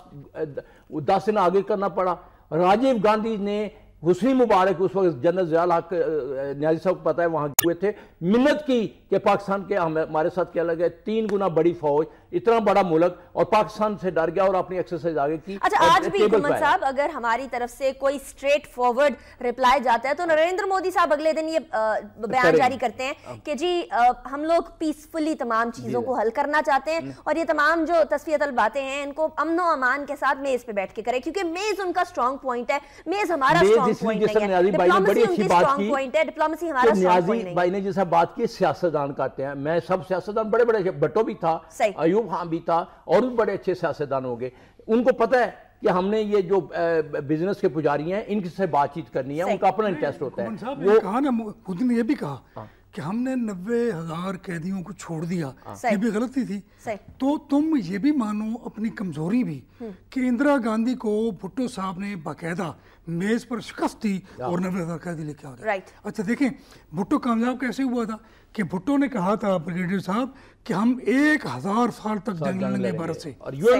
دس دن آگے کرنا پڑا. راجیو گاندھی نے، حسنی مبارک اس وقت جنرل ضیاء الحق نیازی صاحب کو پتا ہے وہاں ہوئے تھے، منت کی کہ پاکستان کے ہمارے ساتھ کیا لگے، تین گنا بڑی فوج، اتنا بڑا ملک، اور پاکستان سے ڈر گیا اور اپنی ایکسرسائز آگے کی. اچھا، آج بھی کومن صاحب اگر ہماری طرف سے کوئی سٹریٹ فارورڈ ریپلائی جاتا ہے تو نریندر مودی صاحب اگلے دن یہ بیان جاری کرتے ہیں کہ جی ہم لوگ پیسفلی تمام چیزوں کو حل کرنا چاہتے ہیں، اور یہ تمام جو تصفیہ طلب باتیں ہیں ان کو امن و امان کے ساتھ میز پہ بیٹھ کے کریں، کیونکہ میز ان کا اسٹرانگ پوائنٹ ہے. میز ہمارا اسٹرانگ پوائنٹ نہیں ہے، ڈپلومیسی ان کی اسٹرانگ پوائنٹ ہے، ڈپلومیسی ہمارا اسٹرانگ پوائنٹ نہیں ہے. بھائی نے جیسا بات کی سیاستدان کرتے ہیں، میں سب سیاستدان بڑے بڑے، بٹو بھی تھا، ایوب خان بھی تھا، اور بھی بڑے اچھے سیاستدان ہو گئے. ان کو پتہ ہے کہ ہم نے یہ جو بزنس کے پجاری ہیں ان سے بات چیت کرنی ہے، ان کا اپنا انٹرسٹ ہوتا ہے. وہ کہا نا، خود نے یہ بھی کہا کہ ہم نے نوے ہزار قیدیوں کو چھوڑ دیا، یہ بھی غلطی تھی. تو تم یہ بھی مانو اپنی کمزوری بھی کہ اندرا گاندھی کو بھٹو صاحب نے باقاعدہ میز پر شکست دی اور نوے ہزار قیدی لے کے آ گئے. اچھا دیکھیں بھٹو کامیاب کیسے ہوا تھا کہ بھٹو نے کہا تھا بریگیڈیئر صاحب کہ ہم ایک ہزار سال تک جنگ لڑیں گے بھارت سے،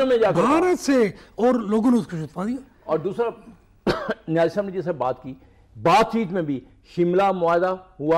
بھارت سے، اور لوگوں نے اس کو جتوا دیا. اور دوسرا نیازی صاحب نے جیسے بات کی، بات چیت میں بھی شملہ معاہدہ ہوا،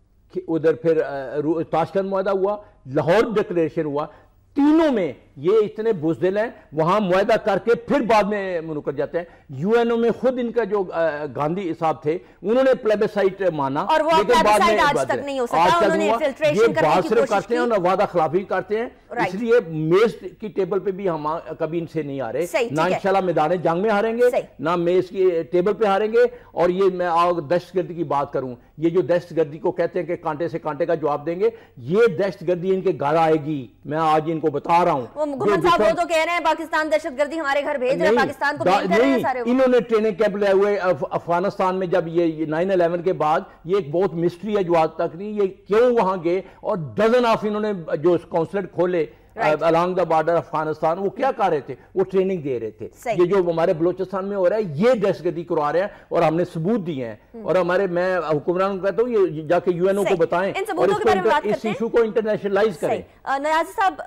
ادھر پھر تاشکند معاہدہ ہوا، لاہور ڈکلیریشن ہوا، تینوں میں یہ اتنے بزدل ہیں، وہاں معاہدہ کر کے پھر بعد میں منعقد جاتے ہیں. یو این او میں خود ان کا جو گاندھی صاحب تھے انہوں نے پلیبسائٹ مانا، اور وہ پلیبسائٹ آج تک نہیں ہو سکا، انہوں نے انفلٹریشن کرنے کی کوشش کرتے ہیں اور وعدہ خلافی کرتے ہیں. اس لیے میز کی ٹیبل پہ بھی ہم کبھی ان سے نہیں ہارے، نہ انشاءاللہ میدان جنگ میں ہاریں گے، نہ میز کی ٹیبل پہ ہاریں گے. اور یہ میں دہشت گردی کی بات کروں، یہ جو دہشت گردی کو کہتے ہیں کہ کانٹے سے کانٹے کا جواب دیں گے، یہ دہشت گردی ان کے گھر آئے گی. میں آج ان کو بتا رہا ہوں، گھمن صاحب وہ تو کہہ رہے ہیں پاکستان دہشت گردی ہمارے گھر بھیج رہے ہیں، پاکستان کو بین کر رہے ہیں سارے. انہوں نے ٹریننگ کیمپ لے ہوئے افغانستان میں، جب یہ نائن الیون کے بعد، یہ ایک بہت مسٹری ہے جو آج تک نہیں، یہ کیوں وہاں گئے، اور ڈزن آف انہوں نے جو کونسلیٹ کھولے along the border افغانستان، وہ کیا کر رہے تھے؟ وہ ٹریننگ دے رہے تھے. یہ جو ہمارے بلوچستان میں ہو رہا ہے یہ دہشت گردی کروا رہے ہیں، اور ہم نے ثبوت دیے ہیں. اور ہمارے میں حکمران کو کہتا ہوں یہ جا کے یو این او کو بتائیں اور اس ایشو کو انٹرنیشنلائز کریں. نیازی صاحب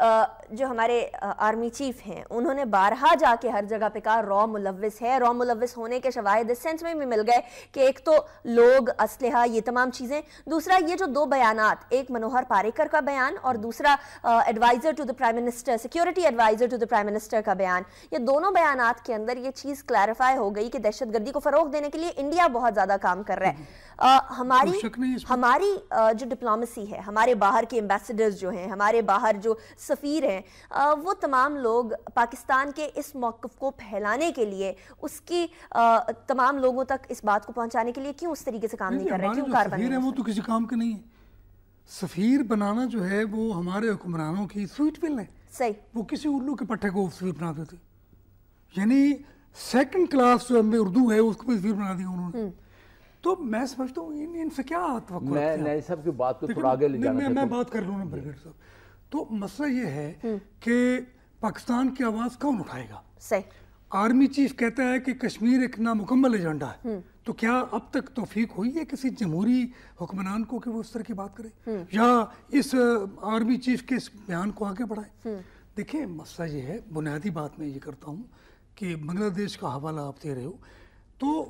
جو ہمارے آرمی چیف ہیں انہوں نے بارہا جا کے ہر جگہ پہ کہا را ملوث ہے. را ملوث ہونے کے شواہد اس سینس میں بھی مل گئے کہ ایک تو لوگ، اسلحہ، یہ تمام چیزیں. دوسرا یہ جو دو بیانات، ایک منوہر پاریکر کا بیان اور دوسرا advisor to the prime minister, security advisor to the prime minister کا بیان، یہ دونوں بیانات کے اندر یہ چیز کلیریفائی ہو گئی کہ دہشت گردی کو فروغ دینے کے لیے انڈیا بہت زیادہ کام کر رہا ہے. ہماری ہماری جو ڈپلومیسی ہے، ہمارے باہر کے ایمبیسڈرز جو ہیں، ہمارے باہر جو سفیر ہیں، وہ تمام لوگ پاکستان کے اس موقف کو پھیلانے کے لیے، اس کی تمام لوگوں تک اس بات کو پہنچانے کے لیے کیوں اس طریقے سے کام نہیں کر رہے؟ کیوں کاربن ہے؟ وہ تو کسی کام کا نہیں ہے. سفیر بنانا جو ہے وہ ہمارے حکمرانوں کی سویٹ ول ہے. صحیح. وہ کسی اردو کے پٹھے کو سفیر بنا دیتے، یعنی سیکنڈ کلاس جو ہمیں اردو ہے اس کو بھی سفیر بنا دیا انہوں نے. تو میں سمجھتا ہوں ان سے کیا توقع میں نئی صاحب کی بات کو تھوڑا آگے لے جانا چاہتا ہوں. میں بات کر لوں نا برگیڈ صاحب. تو مسئلہ یہ ہے کہ پاکستان کی آواز کون اٹھائے گا؟ صحیح. آرمی چیف کہتا ہے کہ کشمیر ایک نامکمل ایجنڈا ہے. تو کیا اب تک توفیق ہوئی ہے کسی جمہوری حکمران کو کہ وہ اس طرح کی بات کرے یا اس آرمی چیف کے اس بیان کو آگے بڑھائے؟ دیکھیں مسئلہ یہ ہے، بنیادی بات میں یہ کرتا ہوں کہ بنگلہ دیش کا حوالہ آپ دے رہے ہو، تو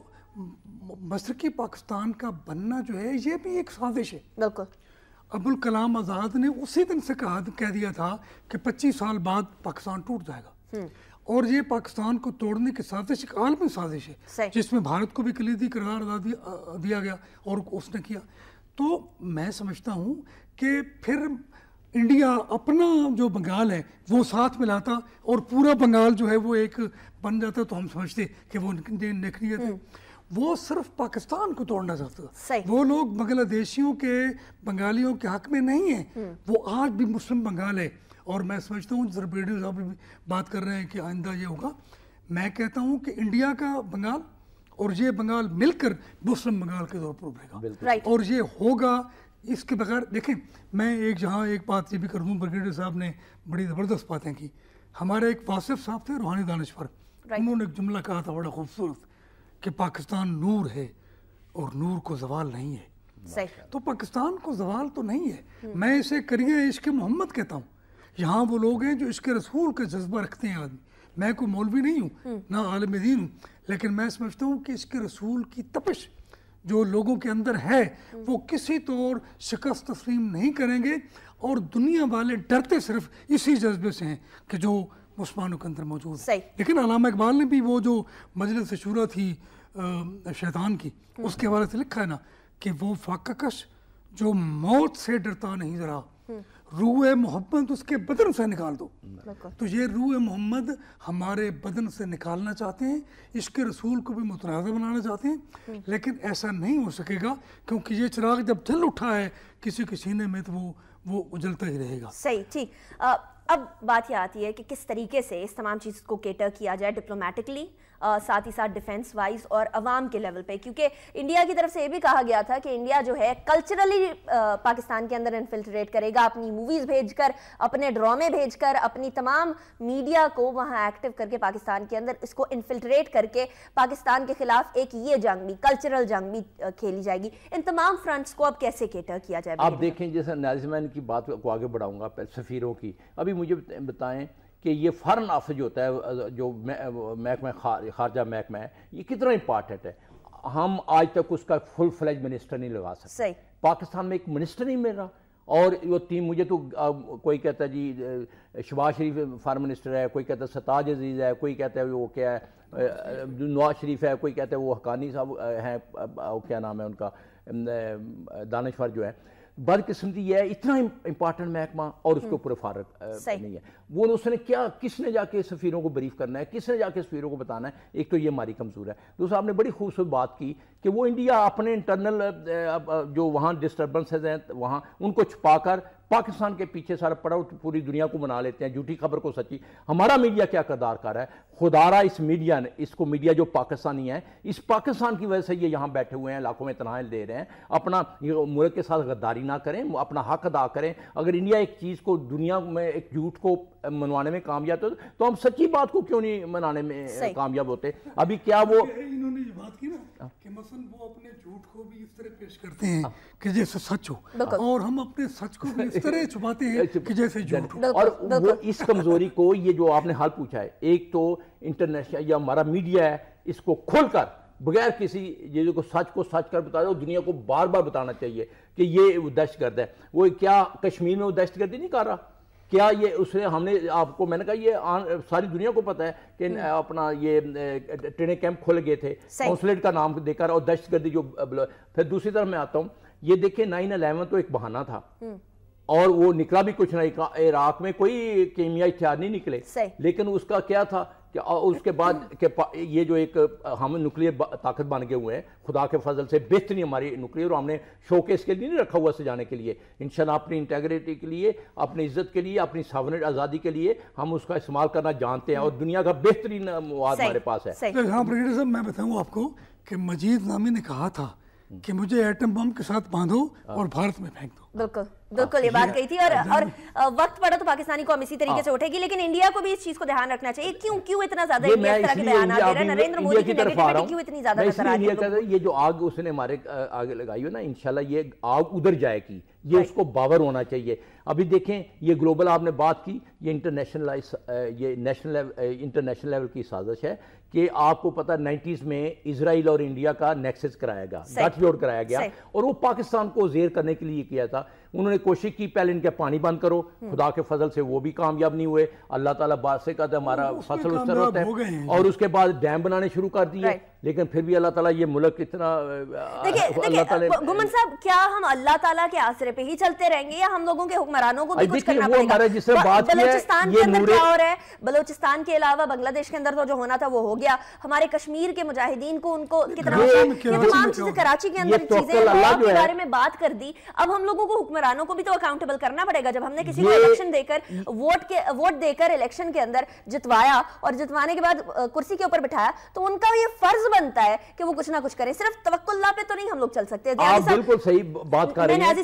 مشرقی پاکستان کا بننا جو ہے یہ بھی ایک سازش ہے. بالکل. ابوالکلام آزاد نے اسی دن سے کہا کہہ دیا تھا کہ پچیس سال بعد پاکستان ٹوٹ جائے گا، اور یہ پاکستان کو توڑنے کی سازش ایک عالمی سازش ہے جس میں بھارت کو بھی کلیدی کردار دیا گیا اور اس نے کیا. تو میں سمجھتا ہوں کہ پھر انڈیا اپنا جو بنگال ہے وہ ساتھ ملاتا اور پورا بنگال جو ہے وہ ایک بن جاتا، تو ہم سمجھتے کہ وہ نکلیت ہے. وہ صرف پاکستان کو توڑنا چاہتا تھا. وہ لوگ بنگلہ دیشیوں کے، بنگالیوں کے حق میں نہیں ہیں. وہ آج بھی مسلم بنگال ہے. اور میں سمجھتا ہوں جس بیڈیو صاحب بھی بات کر رہے ہیں کہ آئندہ یہ ہوگا، میں کہتا ہوں کہ انڈیا کا بنگال اور یہ بنگال مل کر مسلم بنگال کے طور پر ابھرے گا، اور یہ ہوگا. اس کے بغیر دیکھیں، میں ایک جہاں ایک بات یہ بھی کر دوں، بریگیڈیئر صاحب نے بڑی زبردست باتیں کی. ہمارے ایک واصف صاحب تھے روحانی دانشور، انہوں نے ایک جملہ کہا تھا بڑا خوبصورت کہ پاکستان نور ہے اور نور کو زوال نہیں ہے. تو پاکستان کو زوال تو نہیں ہے. میں اسے کریے عشق محمد کہتا ہوں. یہاں وہ لوگ ہیں جو عشق رسول کا جذبہ رکھتے ہیں آدمی. میں کوئی مولوی نہیں ہوں، نہ عالم دین ہوں، لیکن میں سمجھتا ہوں کہ عشق رسول کی تپش جو لوگوں کے اندر ہے وہ کسی طور شکست تسلیم نہیں کریں گے. اور دنیا والے ڈرتے صرف اسی جذبے سے ہیں کہ جو مسلمانوں کے اندر موجود ہے. لیکن علامہ اقبال نے بھی وہ جو مجلس شورا تھی شیطان کی، اس کے حوالے سے لکھا ہے نا کہ وہ فاقہ کش جو موت سے ڈرتا نہیں ذرا، روح محمد اس کے بدن سے نکال دو. تو یہ روح محمد ہمارے بدن سے نکالنا چاہتے ہیں، عشق رسول کو بھی متنازع بنانا چاہتے ہیں، لیکن ایسا نہیں ہو سکے گا کیونکہ یہ چراغ جب جل اٹھا ہے کسی کے سینے میں تو وہ وہ اجلتا ہی رہے گا. صحیح. ٹھیک. اب بات یہ آتی ہے کہ کس طریقے سے اس تمام چیز کو کیٹر کیا جائے ڈپلومیٹکلی، ساتھ ہی ساتھ ڈیفنس وائز اور عوام کے لیول پہ، کیونکہ انڈیا کی طرف سے یہ بھی کہا گیا تھا کہ انڈیا جو ہے کلچرلی پاکستان کے اندر انفلٹریٹ کرے گا، اپنی موویز بھیج کر، اپنے ڈرامے بھیج کر، اپنی تمام میڈیا کو وہاں ایکٹیو کر کے پاکستان کے اندر اس کو انفلٹریٹ کر کے پاکستان کے خلاف ایک یہ جنگ بھی، کلچرل جنگ بھی کھیلی جائے گی. ان تمام فرنٹس کو اب کیسے کیٹر کیا جائے؟ آپ دیکھیں جیسے نازمین کی بات کو آگے بڑھاؤں گا، سفیروں کی. ابھی مجھے بتائیں کہ یہ فارن آفس جو ہوتا ہے، جو محکمہ خارجہ محکمہ ہے، یہ کتنا امپارٹنٹ ہے. ہم آج تک اس کا فل فلیج منسٹر نہیں لگا سکتے. صحیح. پاکستان میں ایک منسٹر نہیں مل رہا. اور وہ تین، مجھے تو کوئی کہتا ہے جی شہباز شریف فارن منسٹر ہے، کوئی کہتا ہے ستاج عزیز ہے، کوئی کہتا ہے وہ کیا ہے نواز شریف ہے، کوئی کہتا ہے وہ حقانی صاحب ہیں، کیا نام ہے ان کا، دانشور جو ہے. بدقسمتی یہ ہے اتنا امپارٹنٹ محکمہ اور اس کے اوپر فارغ نہیں ہے. وہ اس نے کیا، کس نے جا کے سفیروں کو بریف کرنا ہے، کس نے جا کے سفیروں کو بتانا ہے. ایک تو یہ ہماری کمزور ہے. دوسرا آپ نے بڑی خوبصورت بات کی کہ وہ انڈیا اپنے انٹرنل جو وہاں ڈسٹربنسز ہیں وہاں ان کو چھپا کر پاکستان کے پیچھے سارا پڑا پوری دنیا کو بنا لیتے ہیں، جھوٹی خبر کو سچی. ہمارا میڈیا کیا کردار کر رہا ہے؟ خدارہ اس میڈیا نے، اس کو میڈیا جو پاکستانی ہے، اس پاکستان کی وجہ سے یہ یہاں بیٹھے ہوئے ہیں، لاکھوں میں تنہائیں دے رہے ہیں. اپنا ملک کے ساتھ غداری نہ کریں، اپنا حق ادا کریں. اگر انڈیا ایک چیز کو دنیا میں ایک جھوٹ کو منوانے میں کامیاب ہوتے تو ہم سچی بات کو کیوں نہیں منانے میں کامیاب ہوتے؟ ابھی کیا وہ انہوں نے یہ بات کی نا کہ مثلاً وہ اپنے جھوٹ کو بھی اس طرح پیش کرتے ہیں کہ جیسے سچ ہو اور ہم اپنے سچ کو بھی اس طرح چھپاتے ہیں کہ جیسے جھوٹ ہو. اور وہ اس کمزوری کو یہ جو آپ نے حال پوچھا ہے ایک تو انٹرنیشنل یا ہمارا میڈیا ہے اس کو کھول کر بغیر کسی یہ جو سچ کو سچ کر بتا رہے ہو دنیا کو بار بار بتانا چاہیے کہ یہ دہشت گرد ہے. وہ کیا کشمیر میں وہ دہشت گردی نہیں کر رہا کیا یہ اس نے ہم نے آپ کو میں نے کہا یہ ساری دنیا کو پتا ہے کہ اپنا یہ ٹریننگ کیمپ کھول گئے تھے کونسلیٹ کا نام دے کر اور دہشت گردی جو پھر دوسری طرف میں آتا ہوں یہ دیکھیں نائن الیون تو ایک بہانہ تھا اور وہ نکلا بھی کچھ نہیں عراق میں کوئی کیمیائی ہتھیار نہیں نکلے لیکن اس کا کیا تھا کہ اس کے بعد کہ یہ جو ایک ہم نیوکلیئر طاقت بن گئے ہوئے ہیں خدا کے فضل سے بہترین ہماری نیوکلیئر اور ہم نے شوکیس کے لیے نہیں رکھا ہوا سجانے کے لیے انشاءاللہ اپنی انٹیگریٹی کے لیے اپنی عزت کے لیے اپنی ساورنٹ آزادی کے لیے ہم اس کا استعمال کرنا جانتے ہیں اور دنیا کا بہترین مواد ہمارے پاس ہے. ہاں بریگیڈیئر صاحب میں بتاؤں آپ کو کہ مجید نامی نے کہا تھا کہ مجھے ایٹم بم کے ساتھ باندھو اور بھارت میں پھینک دو. بالکل بالکل یہ بات کہی تھی اور اور وقت پڑا تو پاکستانی قوم اسی طریقے سے اٹھے گی لیکن انڈیا کو بھی اس چیز کو دھیان رکھنا چاہیے. کیوں کیوں اتنا زیادہ انڈیا اس طرح کے بیانات دے رہا ہے نریندر مودی کی نیگیٹیوٹی کیوں اتنی زیادہ نظر آ رہی ہے؟ یہ جو آگ اس نے ہمارے آگے لگائی ہو نا انشاءاللہ یہ آگ ادھر جائے گی یہ اس کو باور ہونا چاہیے. ابھی دیکھیں یہ گلوبل آپ نے بات کی یہ انٹرنیشنل یہ نیشنل انٹرنیشنل لیول کی سازش ہے کہ آپ کو پتا نائنٹیز میں اسرائیل اور انڈیا کا نیکسس کرایا گیا گٹھ جوڑ کرایا گیا اور وہ پاکستان کو زیر کرنے کے لیے کیا تھا. انہوں نے کوشش کی پہلے ان کے پانی بند کرو خدا کے فضل سے وہ بھی کامیاب نہیں ہوئے. اللہ تعالیٰ بات سے کہتا ہے ہمارا فصل اس طرح ہوتا ہے اور اس کے بعد ڈیم بنانے شروع کر دیے لیکن پھر بھی اللہ تعالیٰ یہ ملک اتنا گمن صاحب کیا ہم اللہ تعالیٰ کے آسرے پہ ہی چلتے رہیں گے یا ہم لوگوں کے حکمرانوں کو بھی کچھ کرنا پڑے گا؟ بلوچستان کے اندر کیا ہو رہا ہے بلوچستان کے علاوہ بنگلہ دیش کے اندر تو جو ہونا تھا وہ ہو گیا. ہمارے کشمیر کے مجاہدین کو ان کو کتنا تمام چیزیں کراچی کے اندر چیزیں کے بارے میں بات کر دی. اب ہم لوگوں کو حکمرانوں کو بھی تو اکاؤنٹیبل کرنا پڑے گا. جب ہم نے کسی کو الیکشن دے کر ووٹ کے ووٹ دے کر الیکشن کے اندر جتوایا اور جتوانے کے بعد کرسی کے اوپر بٹھایا تو ان کا یہ فرض بنتا ہے کہ وہ کچھ نہ کچھ کریں. صرف توکل اللہ پہ تو نہیں ہم لوگ چل سکتے. آپ بالکل صحیح بات کر رہی ہیں.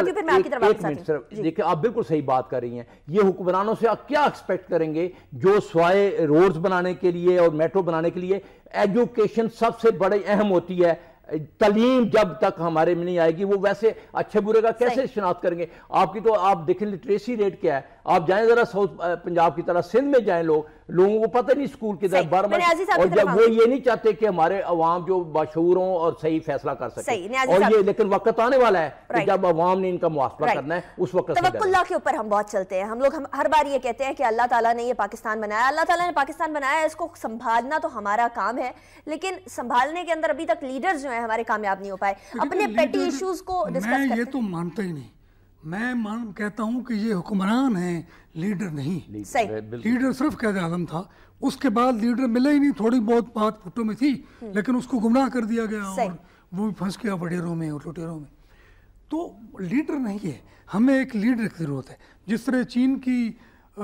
دیکھیں آپ بالکل صحیح بات کر رہی ہیں. یہ حکمرانوں سے آپ کیا ایکسپیکٹ کریں گے جو سوائے روڈز بنانے کے لیے اور میٹرو بنانے کے لیے ایجوکیشن سب سے بڑی اہم ہوتی ہے. تعلیم جب تک ہمارے میں نہیں آئے گی وہ ویسے اچھے برے کا کیسے شناخت کریں گے؟ آپ کی تو آپ دیکھیں لٹریسی ریٹ کیا ہے. آپ جائیں ذرا ساؤتھ پنجاب کی طرح سندھ میں جائیں لوگ لوگوں کو پتہ نہیں اسکول کی طرف بارہ اور جب وہ یہ نہیں چاہتے کہ ہمارے عوام جو باشعور ہوں اور صحیح فیصلہ کر سکیں اور یہ لیکن وقت آنے والا ہے کہ جب عوام نے ان کا محاسبہ کرنا ہے اس وقت توکل اللہ کے اوپر ہم بہت چلتے ہیں. ہم لوگ ہر بار یہ کہتے ہیں کہ اللہ تعالیٰ نے یہ پاکستان بنایا اللہ تعالیٰ نے پاکستان بنایا ہے اس کو سنبھالنا تو ہمارا کام ہے لیکن سنبھالنے کے اندر ابھی تک لیڈرز جو ہیں ہمارے کامیاب نہیں ہو پائے. اپنے پیٹی ایشوز کو ڈسکس کرتے ہیں. میں یہ تو مانتا ہی نہیں. میں مان کہتا ہوں کہ یہ حکمران ہیں لیڈر نہیں. لیڈر صرف قائد اعظم تھا اس کے بعد لیڈر ملے ہی نہیں. تھوڑی بہت بات پھٹوں میں تھی لیکن اس کو گمراہ کر دیا گیا اور وہ بھی پھنس گیا وڈیروں میں اور لٹیروں میں. تو لیڈر نہیں ہے. ہمیں ایک لیڈر کی ضرورت ہے. جس طرح چین کی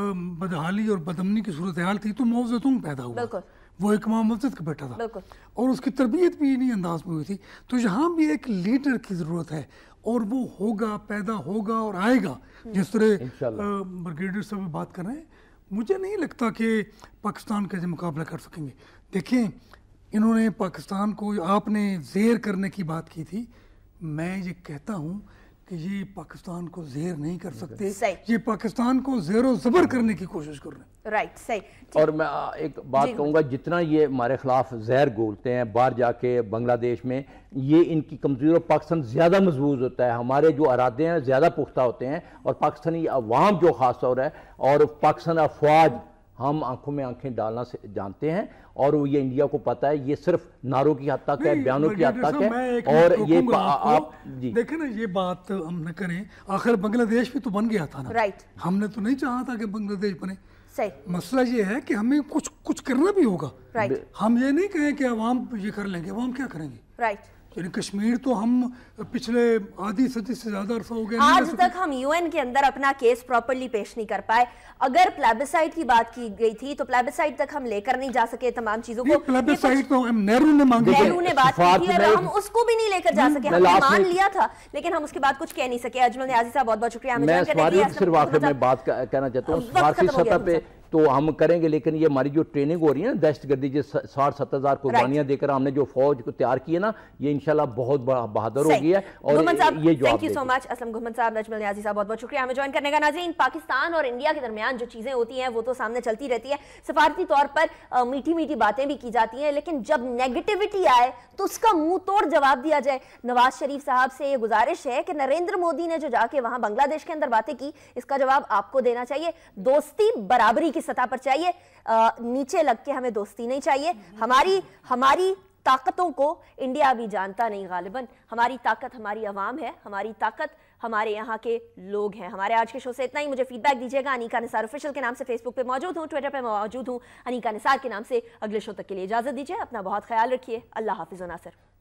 بدحالی اور بدامنی کی صورتحال تھی تو ماؤ زیتونگ پیدا ہوا. وہ ایک امام مسجد کا بیٹا تھا اور اس کی تربیت بھی انہی انداز میں ہوئی تھی. تو یہاں بھی ایک لیڈر کی ضرورت ہے اور وہ ہوگا پیدا ہوگا اور آئے گا. جس طرح بریگیڈیئر صاحب بات کر رہے ہیں مجھے نہیں لگتا کہ پاکستان کا جو مقابلہ کر سکیں گے. دیکھیں انہوں نے پاکستان کو آپ نے زیر کرنے کی بات کی تھی. میں یہ کہتا ہوں کہ یہ پاکستان کو زیر نہیں کر سکتے. یہ پاکستان کو زیر و زبر کرنے کی کوشش کر رہے ہیں. رائٹ صحیح. اور میں ایک بات کہوں گا جتنا یہ ہمارے خلاف زہر گھولتے ہیں باہر جا کے بنگلہ دیش میں یہ ان کی کمزوری اور پاکستان زیادہ مضبوط ہوتا ہے. ہمارے جو ارادے ہیں زیادہ پختہ ہوتے ہیں اور پاکستانی عوام جو خاص طور ہے اور پاکستان افواج ہم آنکھوں میں آنکھیں ڈالنا جانتے ہیں اور وہ یہ انڈیا کو پتہ ہے یہ صرف نعروں کی حد تک ہے بیانوں کی حد تک ہے. اور یہ آپ دیکھیں نا یہ بات ہم نہ کریں. آخر بنگلہ دیش بھی تو بن گیا تھا نا. ہم نے تو نہیں چاہا تھا کہ بنگلہ دیش بنے. مسئلہ یہ ہے کہ ہمیں کچھ کچھ کرنا بھی ہوگا. ہم یہ نہیں کہیں کہ عوام یہ کر لیں گے. عوام کیا کریں گے؟ یعنی کشمیر تو ہم پچھلے آدھی صدی سے زیادہ عرصہ ہو گیا آج تک ہم یو این کے اندر اپنا کیس پراپرلی پیش نہیں کر پائے. اگر پلیبسائٹ کی بات کی گئی تھی تو پلیبسائٹ تک ہم لے کر نہیں جا سکے تمام چیزوں کو. پلیبسائٹ تو نہرو نے مانگی نہرو نے بات کی تھی اور ہم اس کو بھی نہیں لے کر جا سکے. ہم نے مان لیا تھا لیکن ہم اس کے بعد کچھ کہہ نہیں سکے. اجمل نیازی صاحب بہت بہت شکریہ. میں صرف آخر میں بات کہنا چاہتا ہوں سفارتی سطح پہ تو ہم کریں گے، لیکن یہ ہماری جو ٹریننگ ہو رہی ہے نا دہشت گردی جو ساٹھ ستر ہزار قربانیاں دے کر ہم نے جو فوج کو تیار کی ہے نا، یہ انشاءاللہ بہت بڑا بہادر ہو گیا ہے اور یہ جواب thank you so much Aslam Ghumman صاحب، نجم الیاسی صاحب بہت بہت شکریہ ہمیں جوائن کرنے کا۔ ناظرین، پاکستان اور انڈیا کے درمیان جو چیزیں ہوتی ہیں وہ تو سامنے چلتی رہتی ہے، سفارتی طور پر میٹھی میٹھی باتیں بھی کی جاتی ہیں، لیکن جب نیگیٹیوٹی آئے تو اس کا منہ توڑ جواب دیا جائے۔ نواز شریف صاحب سے یہ گزارش ہے کہ نریندر مودی نے جو جا کے وہاں بنگلہ دیش کے اندر باتیں کی، اس کا جواب آپ کو دینا چاہیے۔ دوستی برابری کی سطح پر چاہیے، نیچے لگ کے ہمیں دوستی نہیں چاہیے۔ ہماری ہماری طاقتوں کو انڈیا بھی جانتا نہیں غالباً، ہماری طاقت ہماری عوام ہے، ہماری طاقت ہمارے یہاں کے لوگ ہیں۔ ہمارے آج کے شو سے اتنا ہی، مجھے فیڈ بیک دیجیے گا۔ انیکا نثار آفیشیل کے نام سے فیس بک پہ موجود ہوں، ٹویٹر پہ موجود ہوں، انیکا نثار کے نام سے۔ اگلے شو تک کے لیے اجازت دیجیے، اپنا بہت خیال رکھیے، اللہ حافظ و ناصر۔